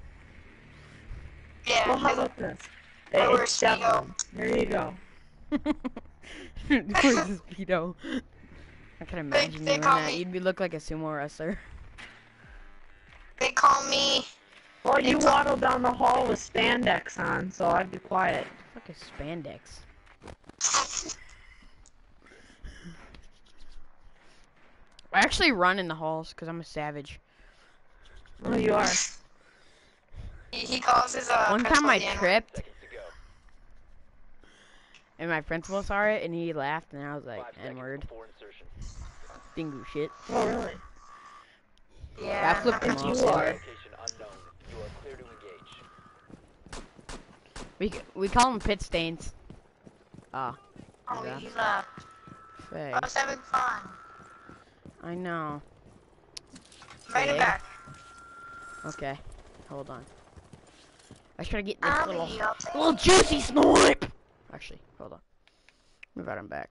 Yeah. Well, how 'cause- about this? Or we're It's Devin. There you go. Where's his pedo? I can imagine they you in call that. me- You'd be look like a sumo wrestler. They call me. Well, you It's- waddle down the hall with spandex on, so I'd be quiet. It's like a spandex. I actually run in the halls because I'm a savage. Oh, you are. He, he calls his uh. One time principal I the N-word. tripped. Seconds to go. And my principal saw it, and he laughed, and I was like, Five seconds N-word. before insertion. Dingo shit. Oh, really? Yeah. I flipped him If off. you dude. are. Location unknown. You are clear to engage. We, c- we call them pit stains. Ah, Oh, Yeah. he left. Faye. I was having fun. I know. Right Fig. back. Okay, hold on. I should get this I'll little, be, I'll take little it. juicy snipe. Actually, hold on. Move out. I'm back.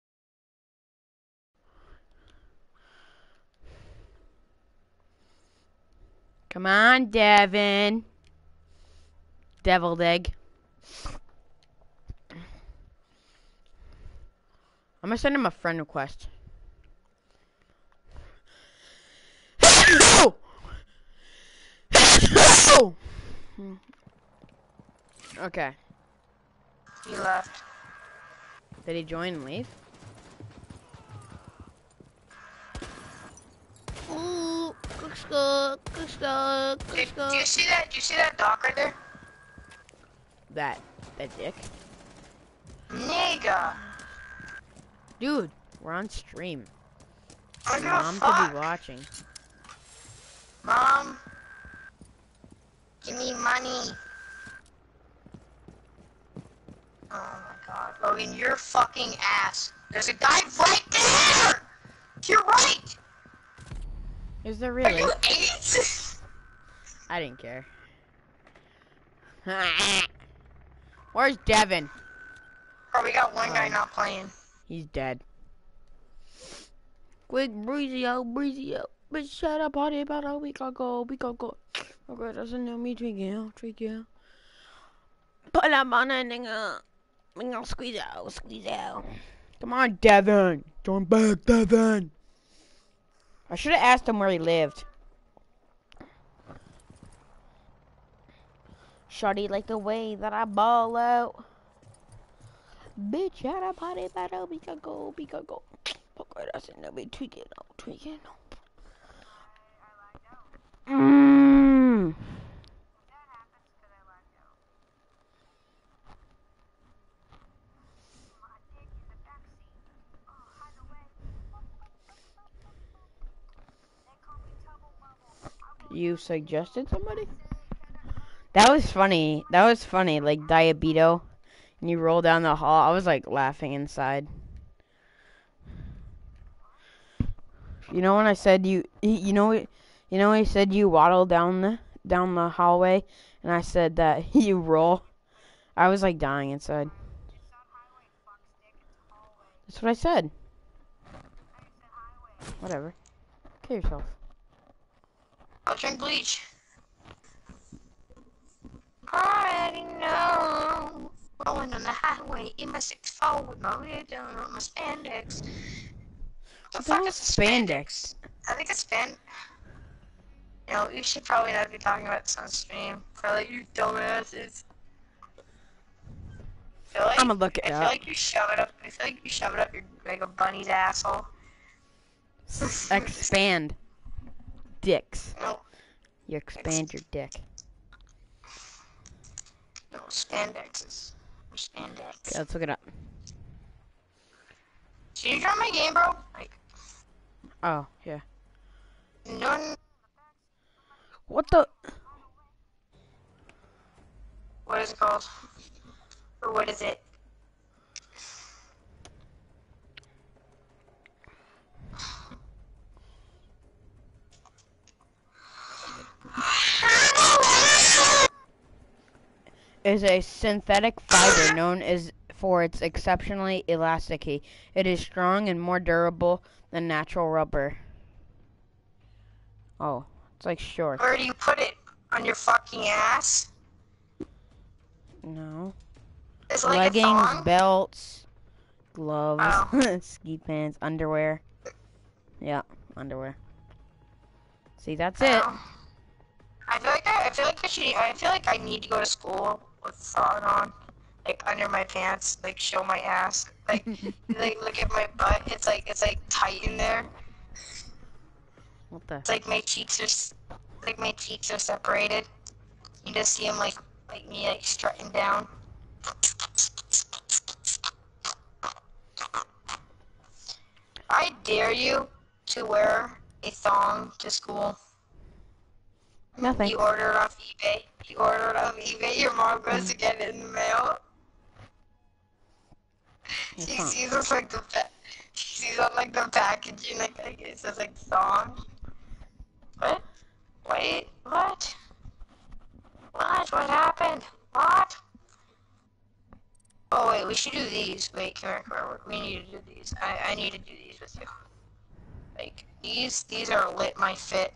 Come on, Devin. Deviled egg. I'm gonna send him a friend request. Okay. He left. Did he join and leave? Ooh, good stuff, good stuff, good Did, do you stuff. see that? Do you see that dock right there? That, that dick? Nigga. Dude, we're on stream. I give a Mom could fuck. be watching. Mom. Give me money. Oh my god. Logan, you're fucking ass. There's a guy right there! To your right! Is there Are really? you eight? I didn't care. Where's Devin? Oh, we got one guy Um, not playing. He's dead. Quick, breezy out, breezy out. Bitch, shut up, party about a week ago, week ago. Okay, doesn't know me, tweaking out, tweaking out. Pull up on a nigga. We gonna squeeze out, squeeze out. Come on, Devin. Join back, Devin. I should have asked him where he lived. Shawty like the way that I ball out. Bitch, shut up, party about a week ago, week ago. Okay, doesn't know me, tweaking out, tweaking out. Mmm. You suggested somebody? That was funny. That was funny. Like Diabito, and you roll down the hall. I was like laughing inside. You know when I said you, you know, you know when I said you waddle down the down the hallway, and I said that you roll. I was like dying inside. That's what I said. Whatever. Kill yourself. I'll drink bleach. I already know. Rolling on the highway in my six four with my lid down on my spandex. What the What fuck the is hell is spandex? I think it's span. You know, you should probably not be talking about this on stream. For like you dumbasses. I feel like, I'ma look it I feel up. like you shove it up. I feel like you shove it up your like a bunny's asshole. Expand. Dicks. No, You expand your dick. no spandex is spandex. Okay, let's look it up. Can you join my game, bro? Like, Oh, yeah. no. What the? What is it called? Or what is it? Is a synthetic fiber known as for its exceptionally elasticity. It is strong and more durable than natural rubber. Oh, it's like short. Where do you put it? On your fucking ass? No. It's like a Leggings, thong? belts, gloves, Oh. ski pants, underwear. Yeah, underwear. See, that's it. Oh. I feel like I, I feel like I should. I feel like I need to go to school with thong on, like under my pants, like show my ass, like like look at my butt. It's like it's like tight in there. What the? It's like my cheeks are, s- like my cheeks are separated. You just see them like like me like strutting down. dare you to wear a thong to school. Nothing. You order it off eBay. You order it off eBay. Your mom goes to get it in the mail. It's She not. sees us like the pa- she sees on like the packaging like, like it says like thong. What? Wait, what? What? What happened? What? Oh wait, we should do these. Wait, come here, come here. We need to do these. I I need to do these with you. Like these these are lit my fit.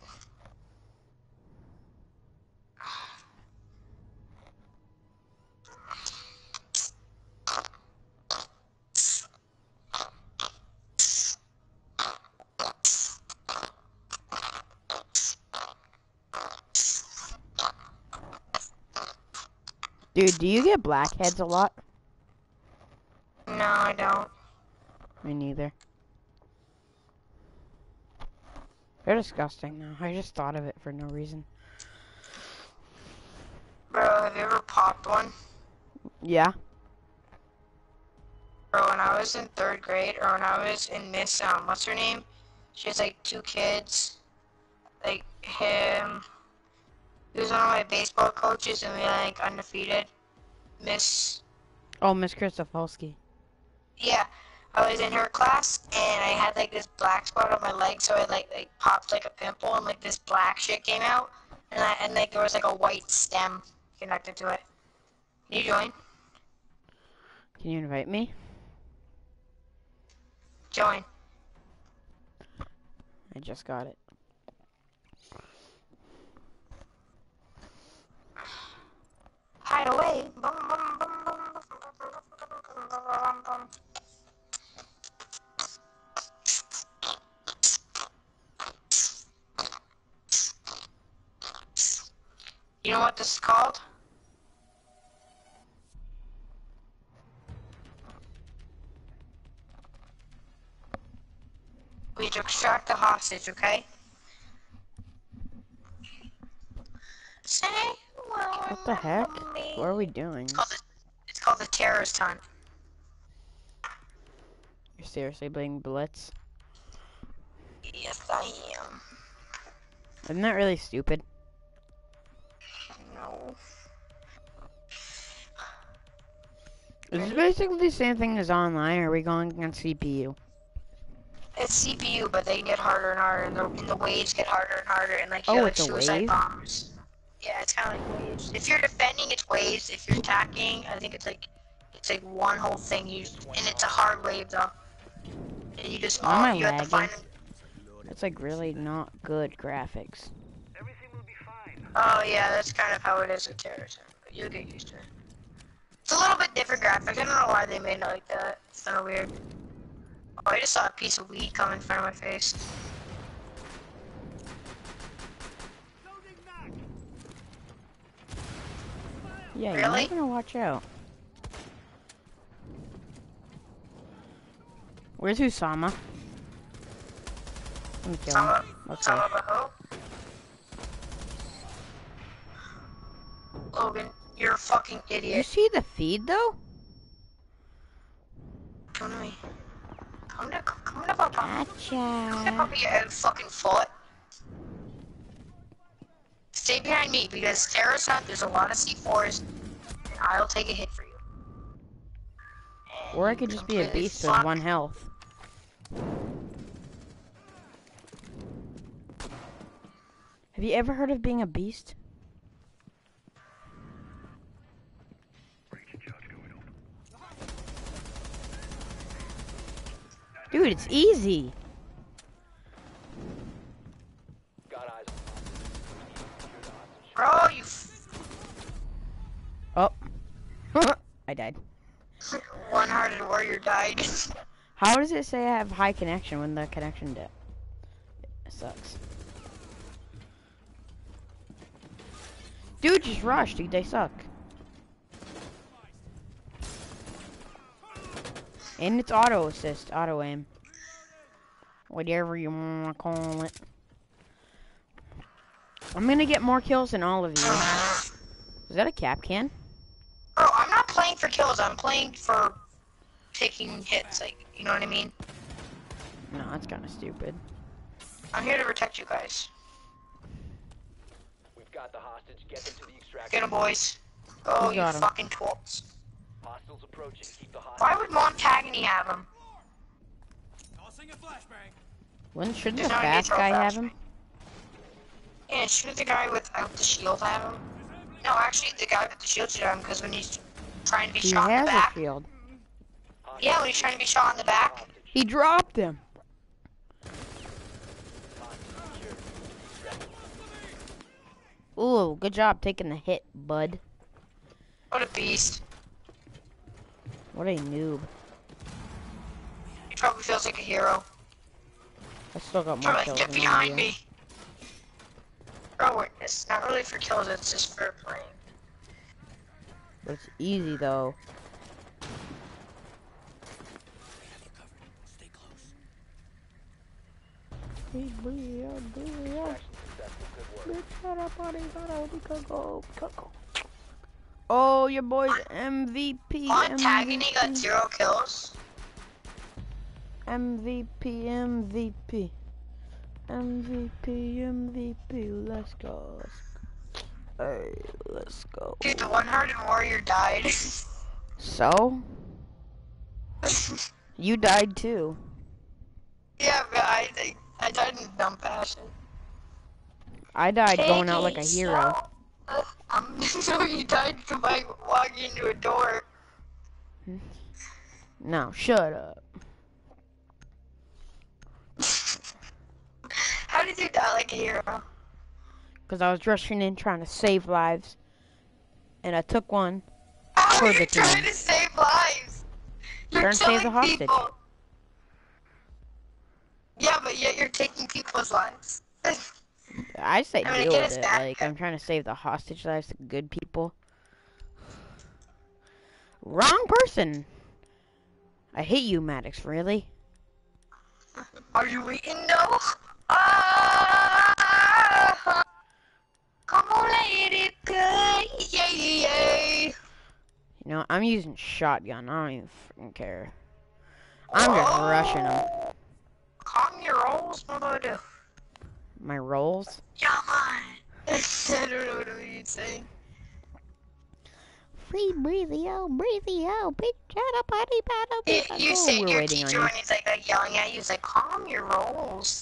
Dude, do you get blackheads a lot? No, I don't. Me neither. They're disgusting now. I just thought of it for no reason. Bro, have you ever popped one? Yeah. Bro, when I was in third grade, or when I was in Miss, um, what's her name? She has like two kids. Like him. He was one of my baseball coaches, and we were like undefeated. Miss. Oh, Miss Kristofolsky. Yeah, I was in her class, and I had like this black spot on my leg, so I like like popped like a pimple, and like this black shit came out, and I, and like there was like a white stem connected to it. Can you join? Can you invite me? Join. I just got it. Hide away. Bum, bum, bum, bum, bum, bum, bum, bum. You know what this is called? We need to extract the hostage, okay? Say, well, What the heck? me. What are we doing? It's called the, it's called the terrorist hunt. You're seriously playing Blitz? Yes, I am. Isn't that really stupid? No. Is this basically the same thing as online, or are we going against C P U? It's C P U, but they get harder and harder, and the, and the waves get harder and harder, and like you Oh, have like it's a suicide wave? bombers. Yeah, it's kind of like waves. If you're defending, it's waves. If you're attacking, I think it's like it's like one whole thing. You and it's a hard wave though. And you just Why am I all you have to find lagging? them. That's like really not good graphics. Everything will be fine. Oh yeah, that's kind of how it is with terrorism. But you'll get used to it. It's a little bit different graphics. I don't know why they made it like that. It's kind of weird. Oh, I just saw a piece of weed come in front of my face. Yeah, Really? you're gonna watch out. Where's Usama? Let me kill him. Sama, Okay. Sama Baho. Logan, you're a fucking You idiot. see the feed though? Come to me. Come to, come to Papa. Come to Gotcha. Papa, you old fucking foot. Stay behind me, because terrorist hunt, there's a lot of C fours, and I'll take a hit for you. And Or I you could just be a completely beast with fuck- one health. Have you ever heard of being a beast? Dude, it's easy. Got eyes on hostage. Bro, you Oh. I died. one-hearted warrior died. How does it say I have high connection when the connection dip? It sucks. Dude, just rush, dude. They suck. And it's auto assist, auto aim. Whatever you wanna call it. I'm gonna get more kills than all of you. Is that a cap can? Bro, I'm not playing for kills, I'm playing for taking hits, like, you know what I mean? No, that's kind of stupid. I'm here to protect you guys. We've got the hostage. Get them to the extraction. Get him, boys. Oh, We you got 'em. fucking twats. Hostiles approaching. Keep the hostage. Why would Montagny have him? When shouldn't the There's no fast need for a guy have fast him? Yeah, shoot the guy without the shield have him. No, actually, the guy with the shield should have him, because when he's trying to be He shot in has the a back. shield. Yeah, when he's trying to be shot in the back. He dropped him. Ooh, good job taking the hit, bud. What a beast. What a noob. He probably feels like a hero. I still got more Probably kills get than behind you. me. Bro, it's not really for kills, it's just for playing. But it's easy though. Oh, your boy's M V P. Montagny got zero kills. M V P, M V P. M V P, M V P, let's go. Hey, let's go. Dude, the one-hearted warrior died. So? You died too. Yeah, but I think I died in dumb fashion. I died going out like a Taking hero. so- Um, no, you died by walking into a door. No, shut up. How did you die like a hero? Because I was rushing in trying to save lives. And I took one. How For are the you trying team. to save lives? You're Trying to save the killing hostage. people. Yeah, but yet you're taking people's lives. I say I mean, deal get with us it. back. Like, I'm trying to save the hostage lives of good people. Wrong person. I hate you, Maddox, really? Are you eating no? Ah, come on, let it go. Yeah, yeah. You know, I'm using shotgun. I don't even freaking care. I'm just Whoa. rushing them. Calm your rolls, mother. My rolls. Yeah, man. I don't know what you'd say. Free breathy, oh, breathy, oh, bitch, shut up, buddy, battle, You, you say to we're your waiting on teacher you. when he's like, like yelling at you, he's like, calm your rolls.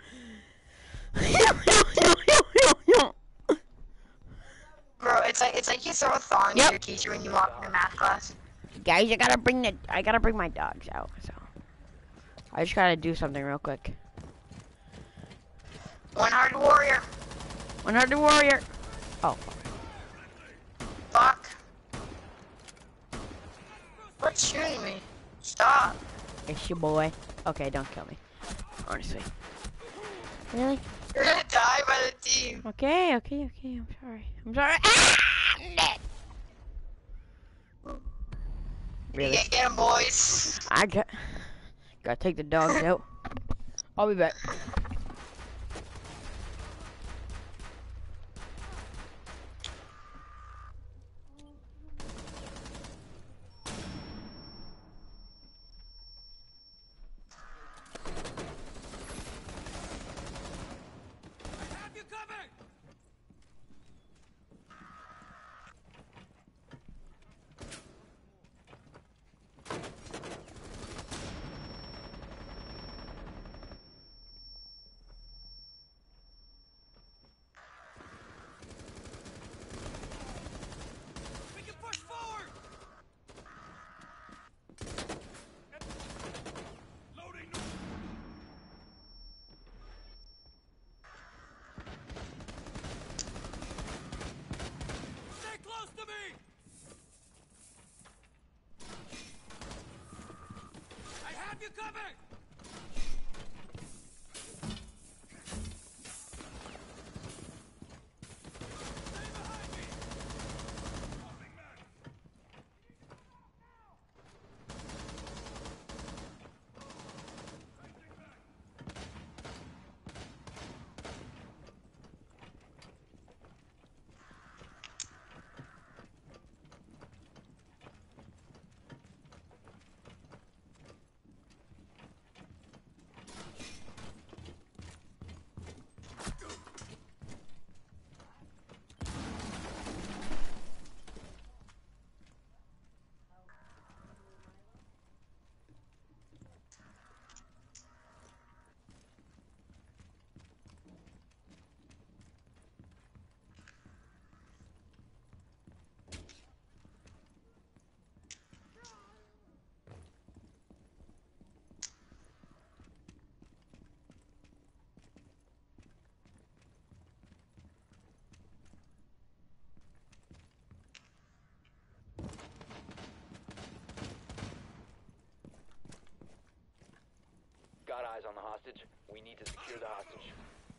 Bro, it's like it's like you throw a thong Yep. at your teacher when you walk into math class. Guys, I gotta bring the, I gotta bring my dogs out, so. I just gotta do something real quick. One-hearted warrior. One hundred warrior. Oh, Fuck. What's shooting me? Stop. it's your boy. Okay, don't kill me. Honestly. Really? You're gonna die by the team. Okay, okay, okay, I'm sorry. I'm sorry. Ah! Really? Yeah, get him, boys. I got, gotta take the dogs out. I'll be back. eyes on the hostage. We need to secure the hostage.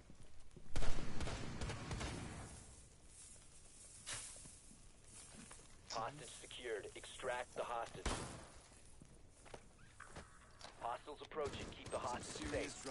Hostage secured. Extract the hostage. Hostiles approaching. Keep the hostage safe.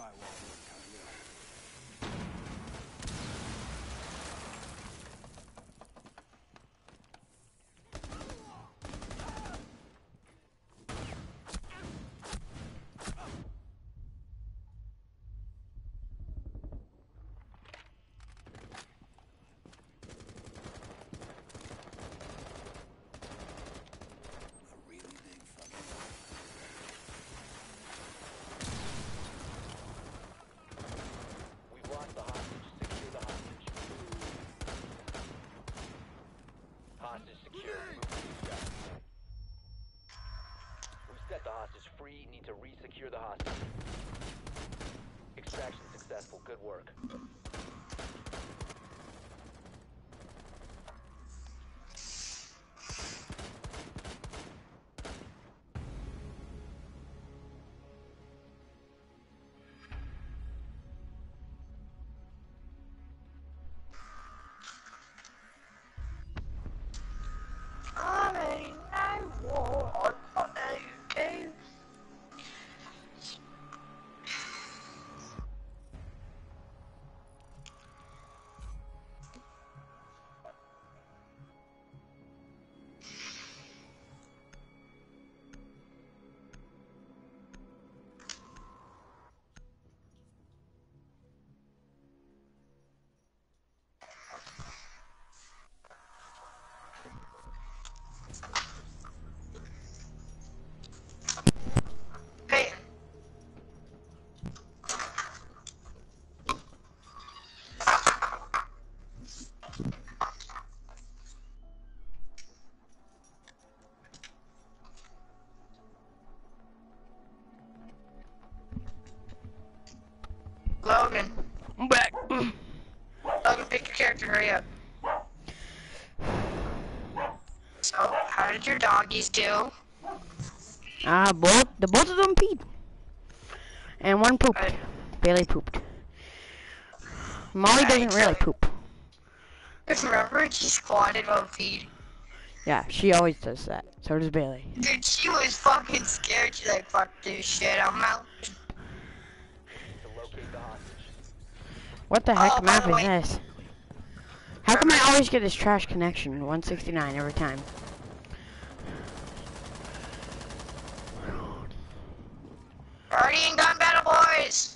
We've lost the hostage. Secure the hostage. Hostage secured. Move to reset. We've set the hostage free. Need to re-secure the hostage. Extraction successful. Good work. I mean, I what I do. Hey, Logan. I'm back. Logan, pick your character. Hurry up. So, how did your doggies do? Ah, both the both of them peed, and one pooped. Good. Bailey pooped. Molly Right, doesn't really so- poop. Remember, she squatted while feeding. Yeah, she always does that. So does Bailey. Dude, she was fucking scared. She's like, fuck this shit, I'm out. To locate the hostage. What the heck Oh, by map the is way- this? How come I always get this trash connection? one sixty-nine every time. Already in gun battle, boys!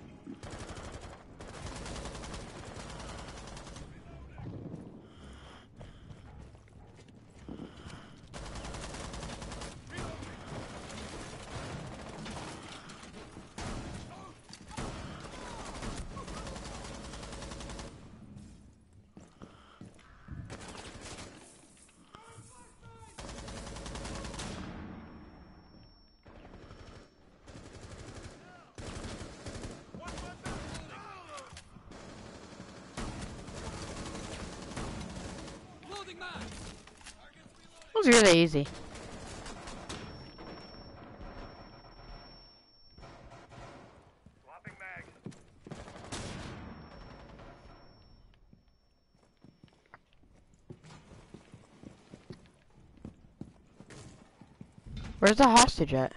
It was really easy. Swapping mags. Where's the hostage at?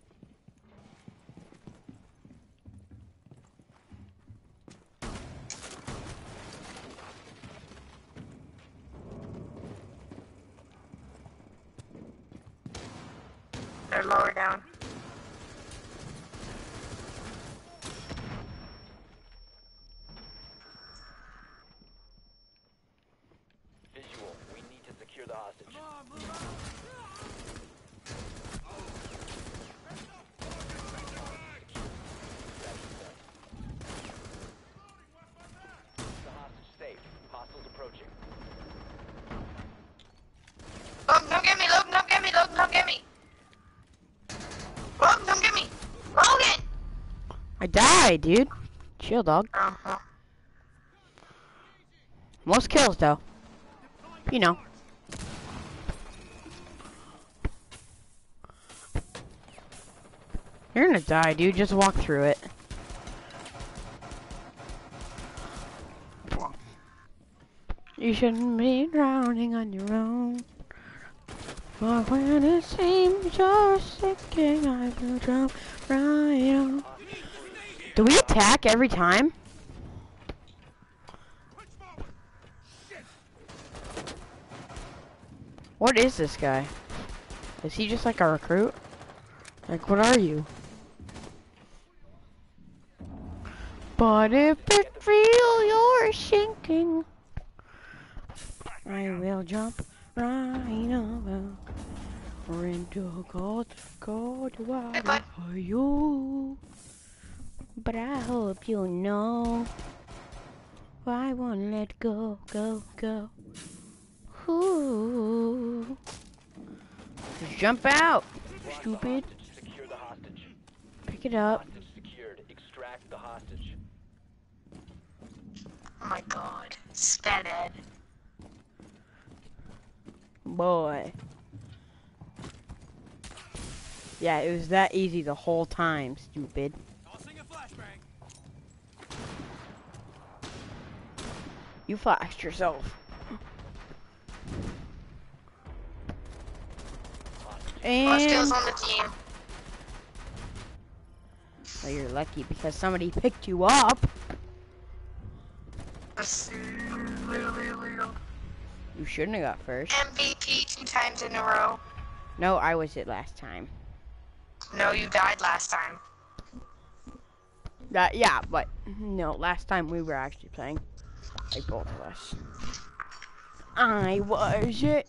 They're lower down. Visual. We need to secure the hostage. The hostage safe. Hostiles approaching. Logan, don't get me, Logan, don't get me, Logan, don't get me! Logan, don't get me! Logan! I died, dude. Chill, dog. Uh-huh. Most kills, though. You know. You're gonna die, dude. Just walk through it. You shouldn't be drowning on your own. But when it seems you're sinking, I will jump right on. Do we attack every time? What is this guy? Is he just like a recruit? Like, what are you? But if it feel you're sinking, I will jump right over. Into God's cold water for you. But I hope you know I won't let go, go, go. Ooh. Just jump out, stupid. Secure the hostage. Pick it up. Hostage secured. Extract the hostage. Oh my god. Sped. Boy. Yeah, it was that easy the whole time, stupid. You flashed yourself. Most kills And on the team. well, you're lucky because somebody picked you up. You shouldn't have got first. M V P two times in a row. No, I was it last time. No, you died last time. That yeah, but no, last time we were actually playing, like both of us. I was it.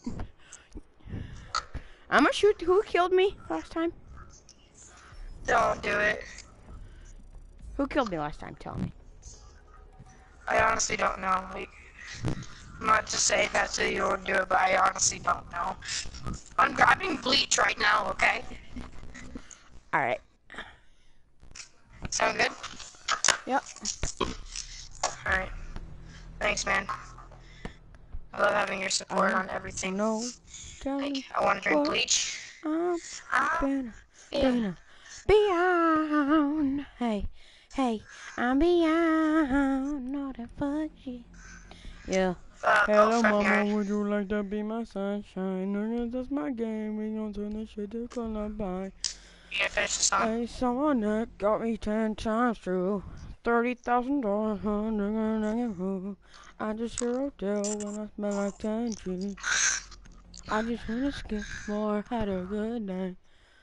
I'm gonna shoot who killed me last time. Don't do it. Who killed me last time? Tell me. I honestly don't know. Like, I'm not to say that's who you would do it, but I honestly don't know. I'm grabbing bleach right now, okay? All right. Sound good? Yep. Alright. Thanks, man. I love having your support I on everything. No. Tell Like, me. I want to drink what bleach. I'm Ah, gonna, yeah. gonna be on. Hey, hey, I'm beyond. Not a fudgy. Yeah. Uh, Hello, front mama, yard. would you like to be my sunshine? No, that's my game. We gon' turn this shit to lullaby. You gonna finish the song? Hey, someone that got me ten times through. Thirty thousand dollars. I just hear Odell when I smell like ten G. I just wanna skip more. Had a good day.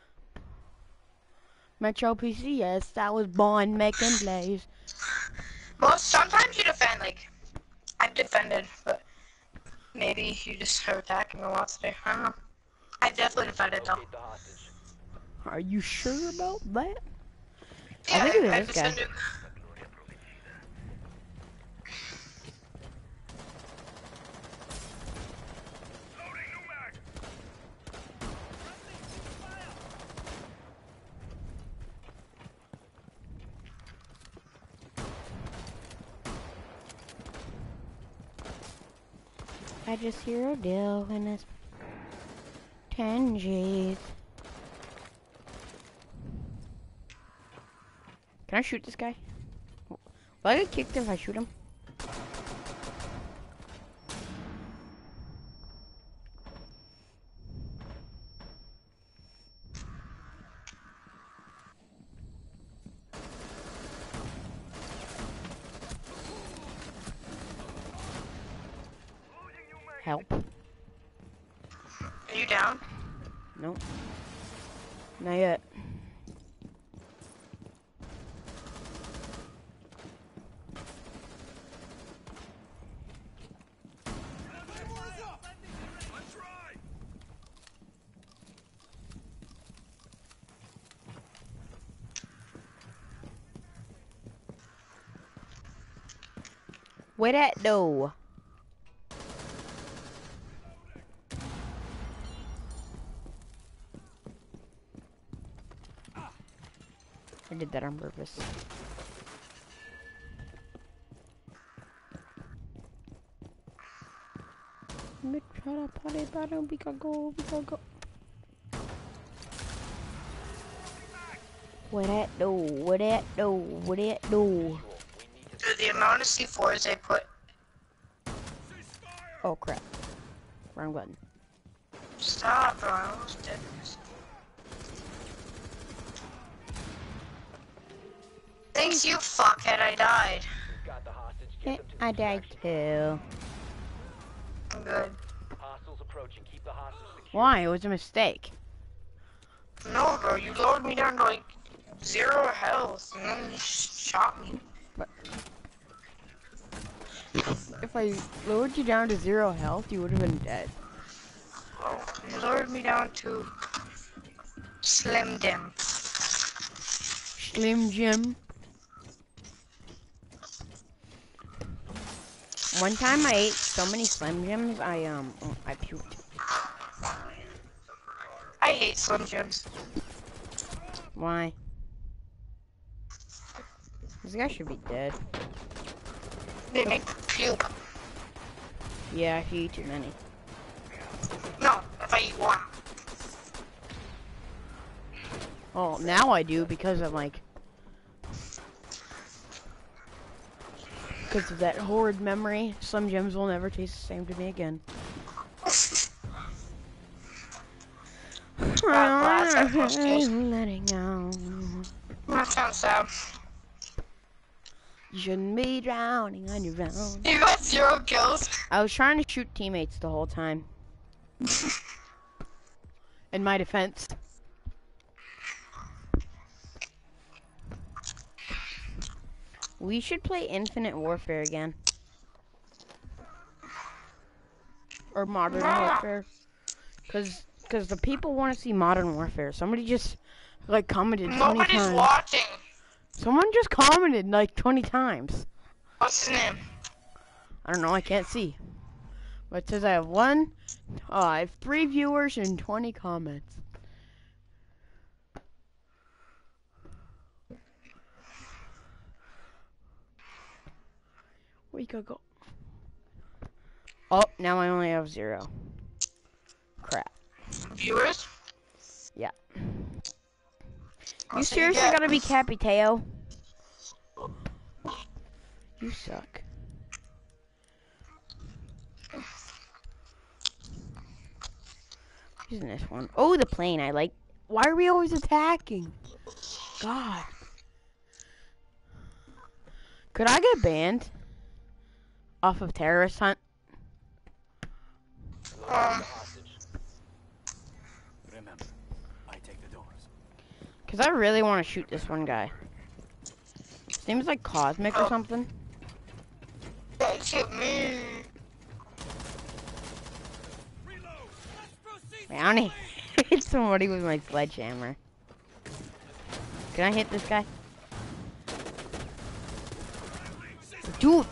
Metro P C S. That was Bond making plays. Most sometimes you defend. Like, I've defended, but maybe you just are attacking a lot today. I don't know. I definitely defended though. Locate the hostage. Are you sure about that? Yeah, I think it was I this guy. defended. I just hear Odell when it's ten G's. Can I shoot this guy? Will I get kicked if I shoot him? Help. Are you down? Nope. Not yet. Where that though? I did that on purpose. What that do? What that do? What that do? Dude, the amount of C fours they put. Oh crap. Wrong button. Stop, bro. I almost did this. Thanks, you fuckhead. I died. You've got the hostage. Get Hey, them to the I died extraction. too. I'm good. Hostiles approaching. Keep the hostage secure. Why? It was a mistake. No, bro. You lowered me down to like zero health, and then you shot me. If I lowered you down to zero health, you would have been dead. Bro, you lowered me down to Slim Dim. Slim Jim. One time I ate so many Slim Jims, I um, I puked. I hate Slim Jims. Why? This guy should be dead. They make puke. Yeah, if you eat too many. No, if I eat one. Oh, now I do because I'm like, because of that horrid memory. Slim Jims will never taste the same to me again. glad I have skills. Letting go. That sounds sad. You shouldn't be drowning on your own. You got zero kills. I was trying to shoot teammates the whole time. In my defense. We should play Infinite Warfare again. Or Modern Warfare. Cause, cause the people want to see Modern Warfare. Somebody just, like, commented twenty Nobody's times. watching. Someone just commented, like, twenty times. What's his name? I don't know, I can't see. But it says I have one, oh, I have three viewers and twenty comments. We could go. Oh, now I only have zero. Crap. Viewers? Yeah. I'll You see seriously again. gotta be Capiteo? You suck. Using this one. Oh, the plane. I like. Why are we always attacking? God. Could I get banned off of terrorist hunt? Um, Remember, I take the doors. Cause I really want to shoot this one guy. His name's like Cosmic or something. they shoot me. I only hit somebody with my sledgehammer. Can I hit this guy? Dude!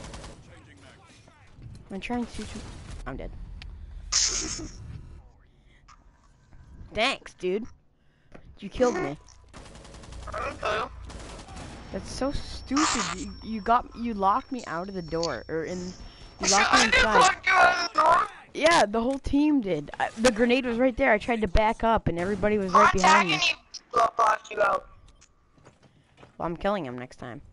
I'm trying to shoot you. I'm dead. Thanks, dude. You killed me. Okay. That's so stupid. You, you got you locked me out of the door, or in you locked me I didn't inside. look you out the door. Yeah, the whole team did. I, the grenade was right there. I tried to back up, and everybody was right I'm behind me. tagging you. I'll block you out. Well, I'm killing him next time.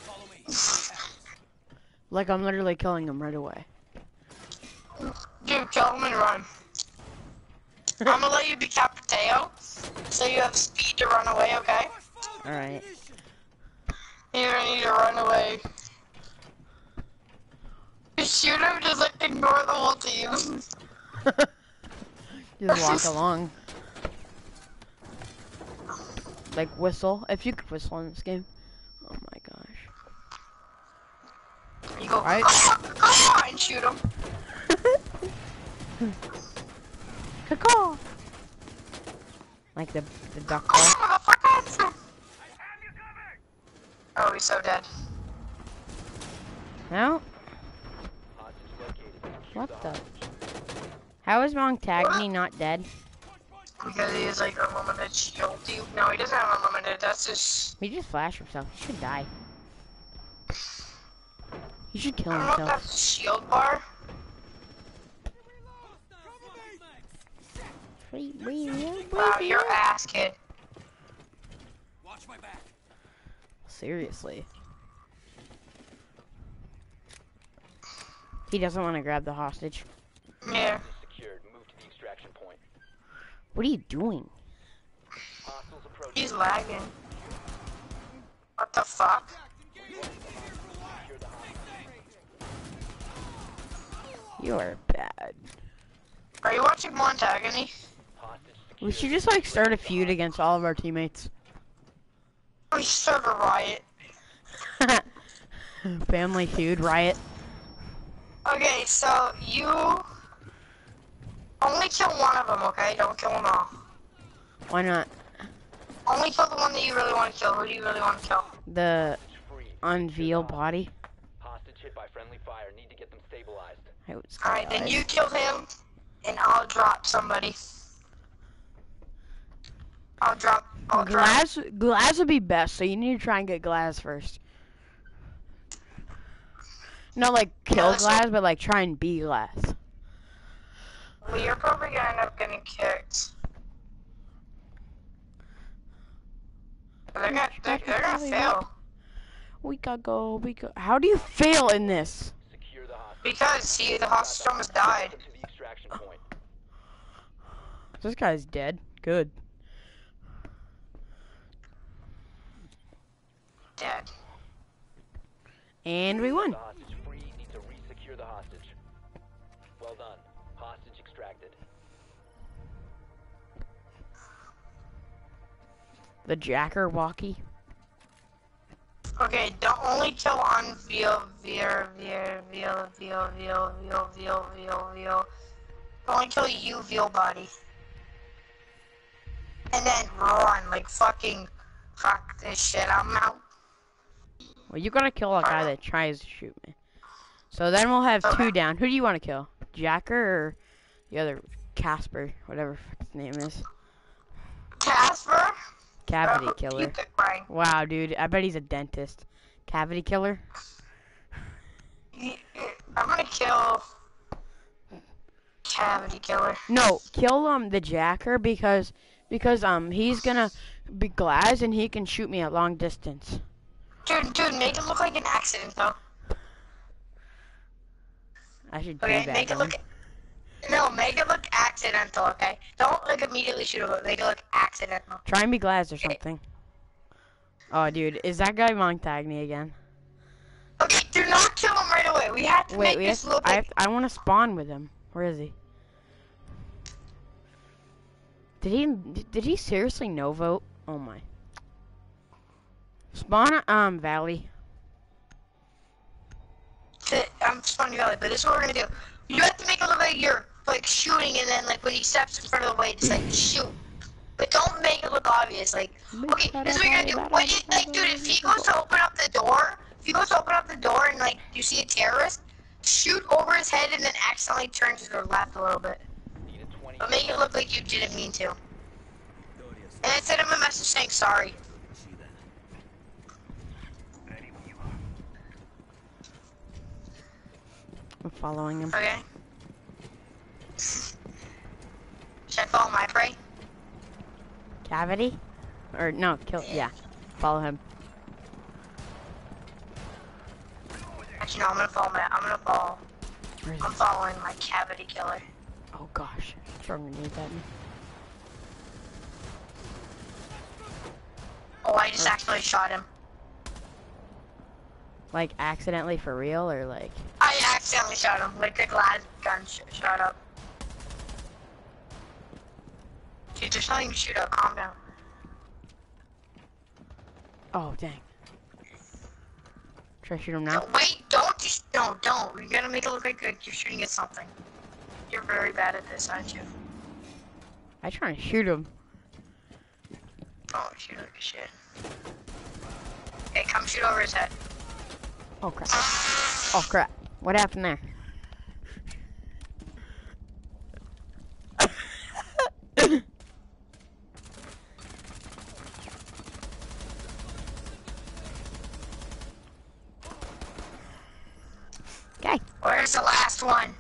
Like I'm literally killing him right away. Dude, kill him and run. I'm gonna let you be Capiteo, so you have speed to run away, okay? All right. You're gonna need to run away. Just shoot him, just like ignore the whole team. Just walk along. Like whistle. If you could whistle in this game. Oh my gosh. You go, Right. come on, and shoot him. Caw. Like the the duck call. Motherfuckers. Oh, he's so dead. No. Hostage located. Secure What the? hostage. How is Montagny not dead? Because he has like unlimited shield. Do you, no, he doesn't have unlimited. That's just. He just flashed himself. He should die. He should kill I don't know if himself. that's a shield bar. Wow, your ass, kid. Watch my back. Seriously. He doesn't want to grab the hostage. Yeah. Secured. Move to the extraction point. What are you doing? Hostiles approaching. He's lagging. What the fuck? Secure the hostage. You are bad. Are you watching Montagony? Hostage We secured. should just like start a feud against all of our teammates. We start a riot. Family feud, riot. Okay, so you only kill one of them, okay? Don't kill them all. Why not? Only kill the one that you really want to kill. Who do you really want to kill? The Free. unveil body. Hostage hit by friendly fire. Need to get them stabilized. I was Alright, then you kill him, and I'll drop somebody. I'll drop. I'll drop. Glass, glass would be best, so you need to try and get glass first. Not like kill that's glass, but like try and be glass. Well, you're probably gonna end up getting kicked. They're gonna, they're, they're gonna fail. We gotta go, we go. How do you fail in this? Secure the hostage. Because, see, the hostage almost died. Get them to the extraction point. This guy's dead. Good. Dead. And we won. The hostage free. Need to re-secure the hostage. Well done. Hostage extracted. The Jacker walkie. Okay, don't only kill on veal, veer, veer, veal, veal, veal, veal, veal, veal, veal. Only kill you, veal body. And then run, like fucking, fuck this shit, I'm out. Well, you gotta kill a guy that tries to shoot me. So then we'll have two down. Who do you want to kill? Jacker or the other Casper, whatever his name is? Casper? Cavity Uh, You killer. pick mine. Wow, dude, I bet he's a dentist. Cavity killer? I'm gonna kill Cavity Killer. No, kill um the Jacker because because um he's gonna be glass and he can shoot me at long distance. Dude, dude, make it look like an accident though. I should do Okay, that. make it then. look. No, make it look accidental. Okay, don't like immediately shoot it. Make it look accidental. Try and be glass or something. Oh, dude, is that guy Montagny again? Okay, do not kill him right away. We have to Wait, make we this have, look I like. have, I want to spawn with him. Where is he? Did he did he seriously no vote? Oh my. Spawn um Valley. To, I'm Funny Valley, but this is what we're gonna do. You have to make it look like you're like shooting, and then like when he steps in front of the way, just like shoot. But don't make it look obvious. Like, okay, this is what you're gonna do. When you, like, dude, if he goes to open up the door, if he goes to open up the door and like you see a terrorist, shoot over his head and then accidentally turn to the left a little bit. Need a twenty. But make it look like you didn't mean to. And then send him a message saying sorry. Ready when you are. I'm following him. Okay. Should I follow my prey? Cavity? Or no, kill. Yeah, follow him. Actually, no, I'm gonna follow my. I'm gonna follow. Where is I'm he? following my cavity killer. Oh gosh, throwing grenades at me. Oh, I just accidentally shot him. Like accidentally for real or like? I accidentally shot him. Like the glass gun sh shot up. Dude, there's nothing to shoot up. Calm down. Oh dang. Try to shoot him now. No, wait, don't just no, don't. You're gonna make it look like you're shooting at something. You're very bad at this, aren't you? I trying to shoot him. Oh, shoot like a shit. Okay, come shoot over his head. Oh crap. Oh crap. What happened there? Okay. Where's the last one?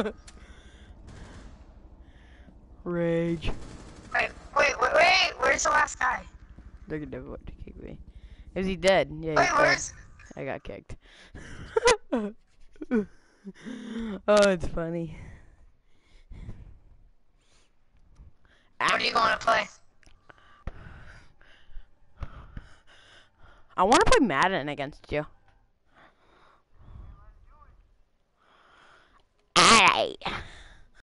Rage. Wait, wait, wait, wait. Where's the last guy? They're gonna vote to kick me. Is he dead? Yeah, he's Wait, dead. where's? I got kicked. Oh, it's funny. What are you going to play? I want to play Madden against you. Alright.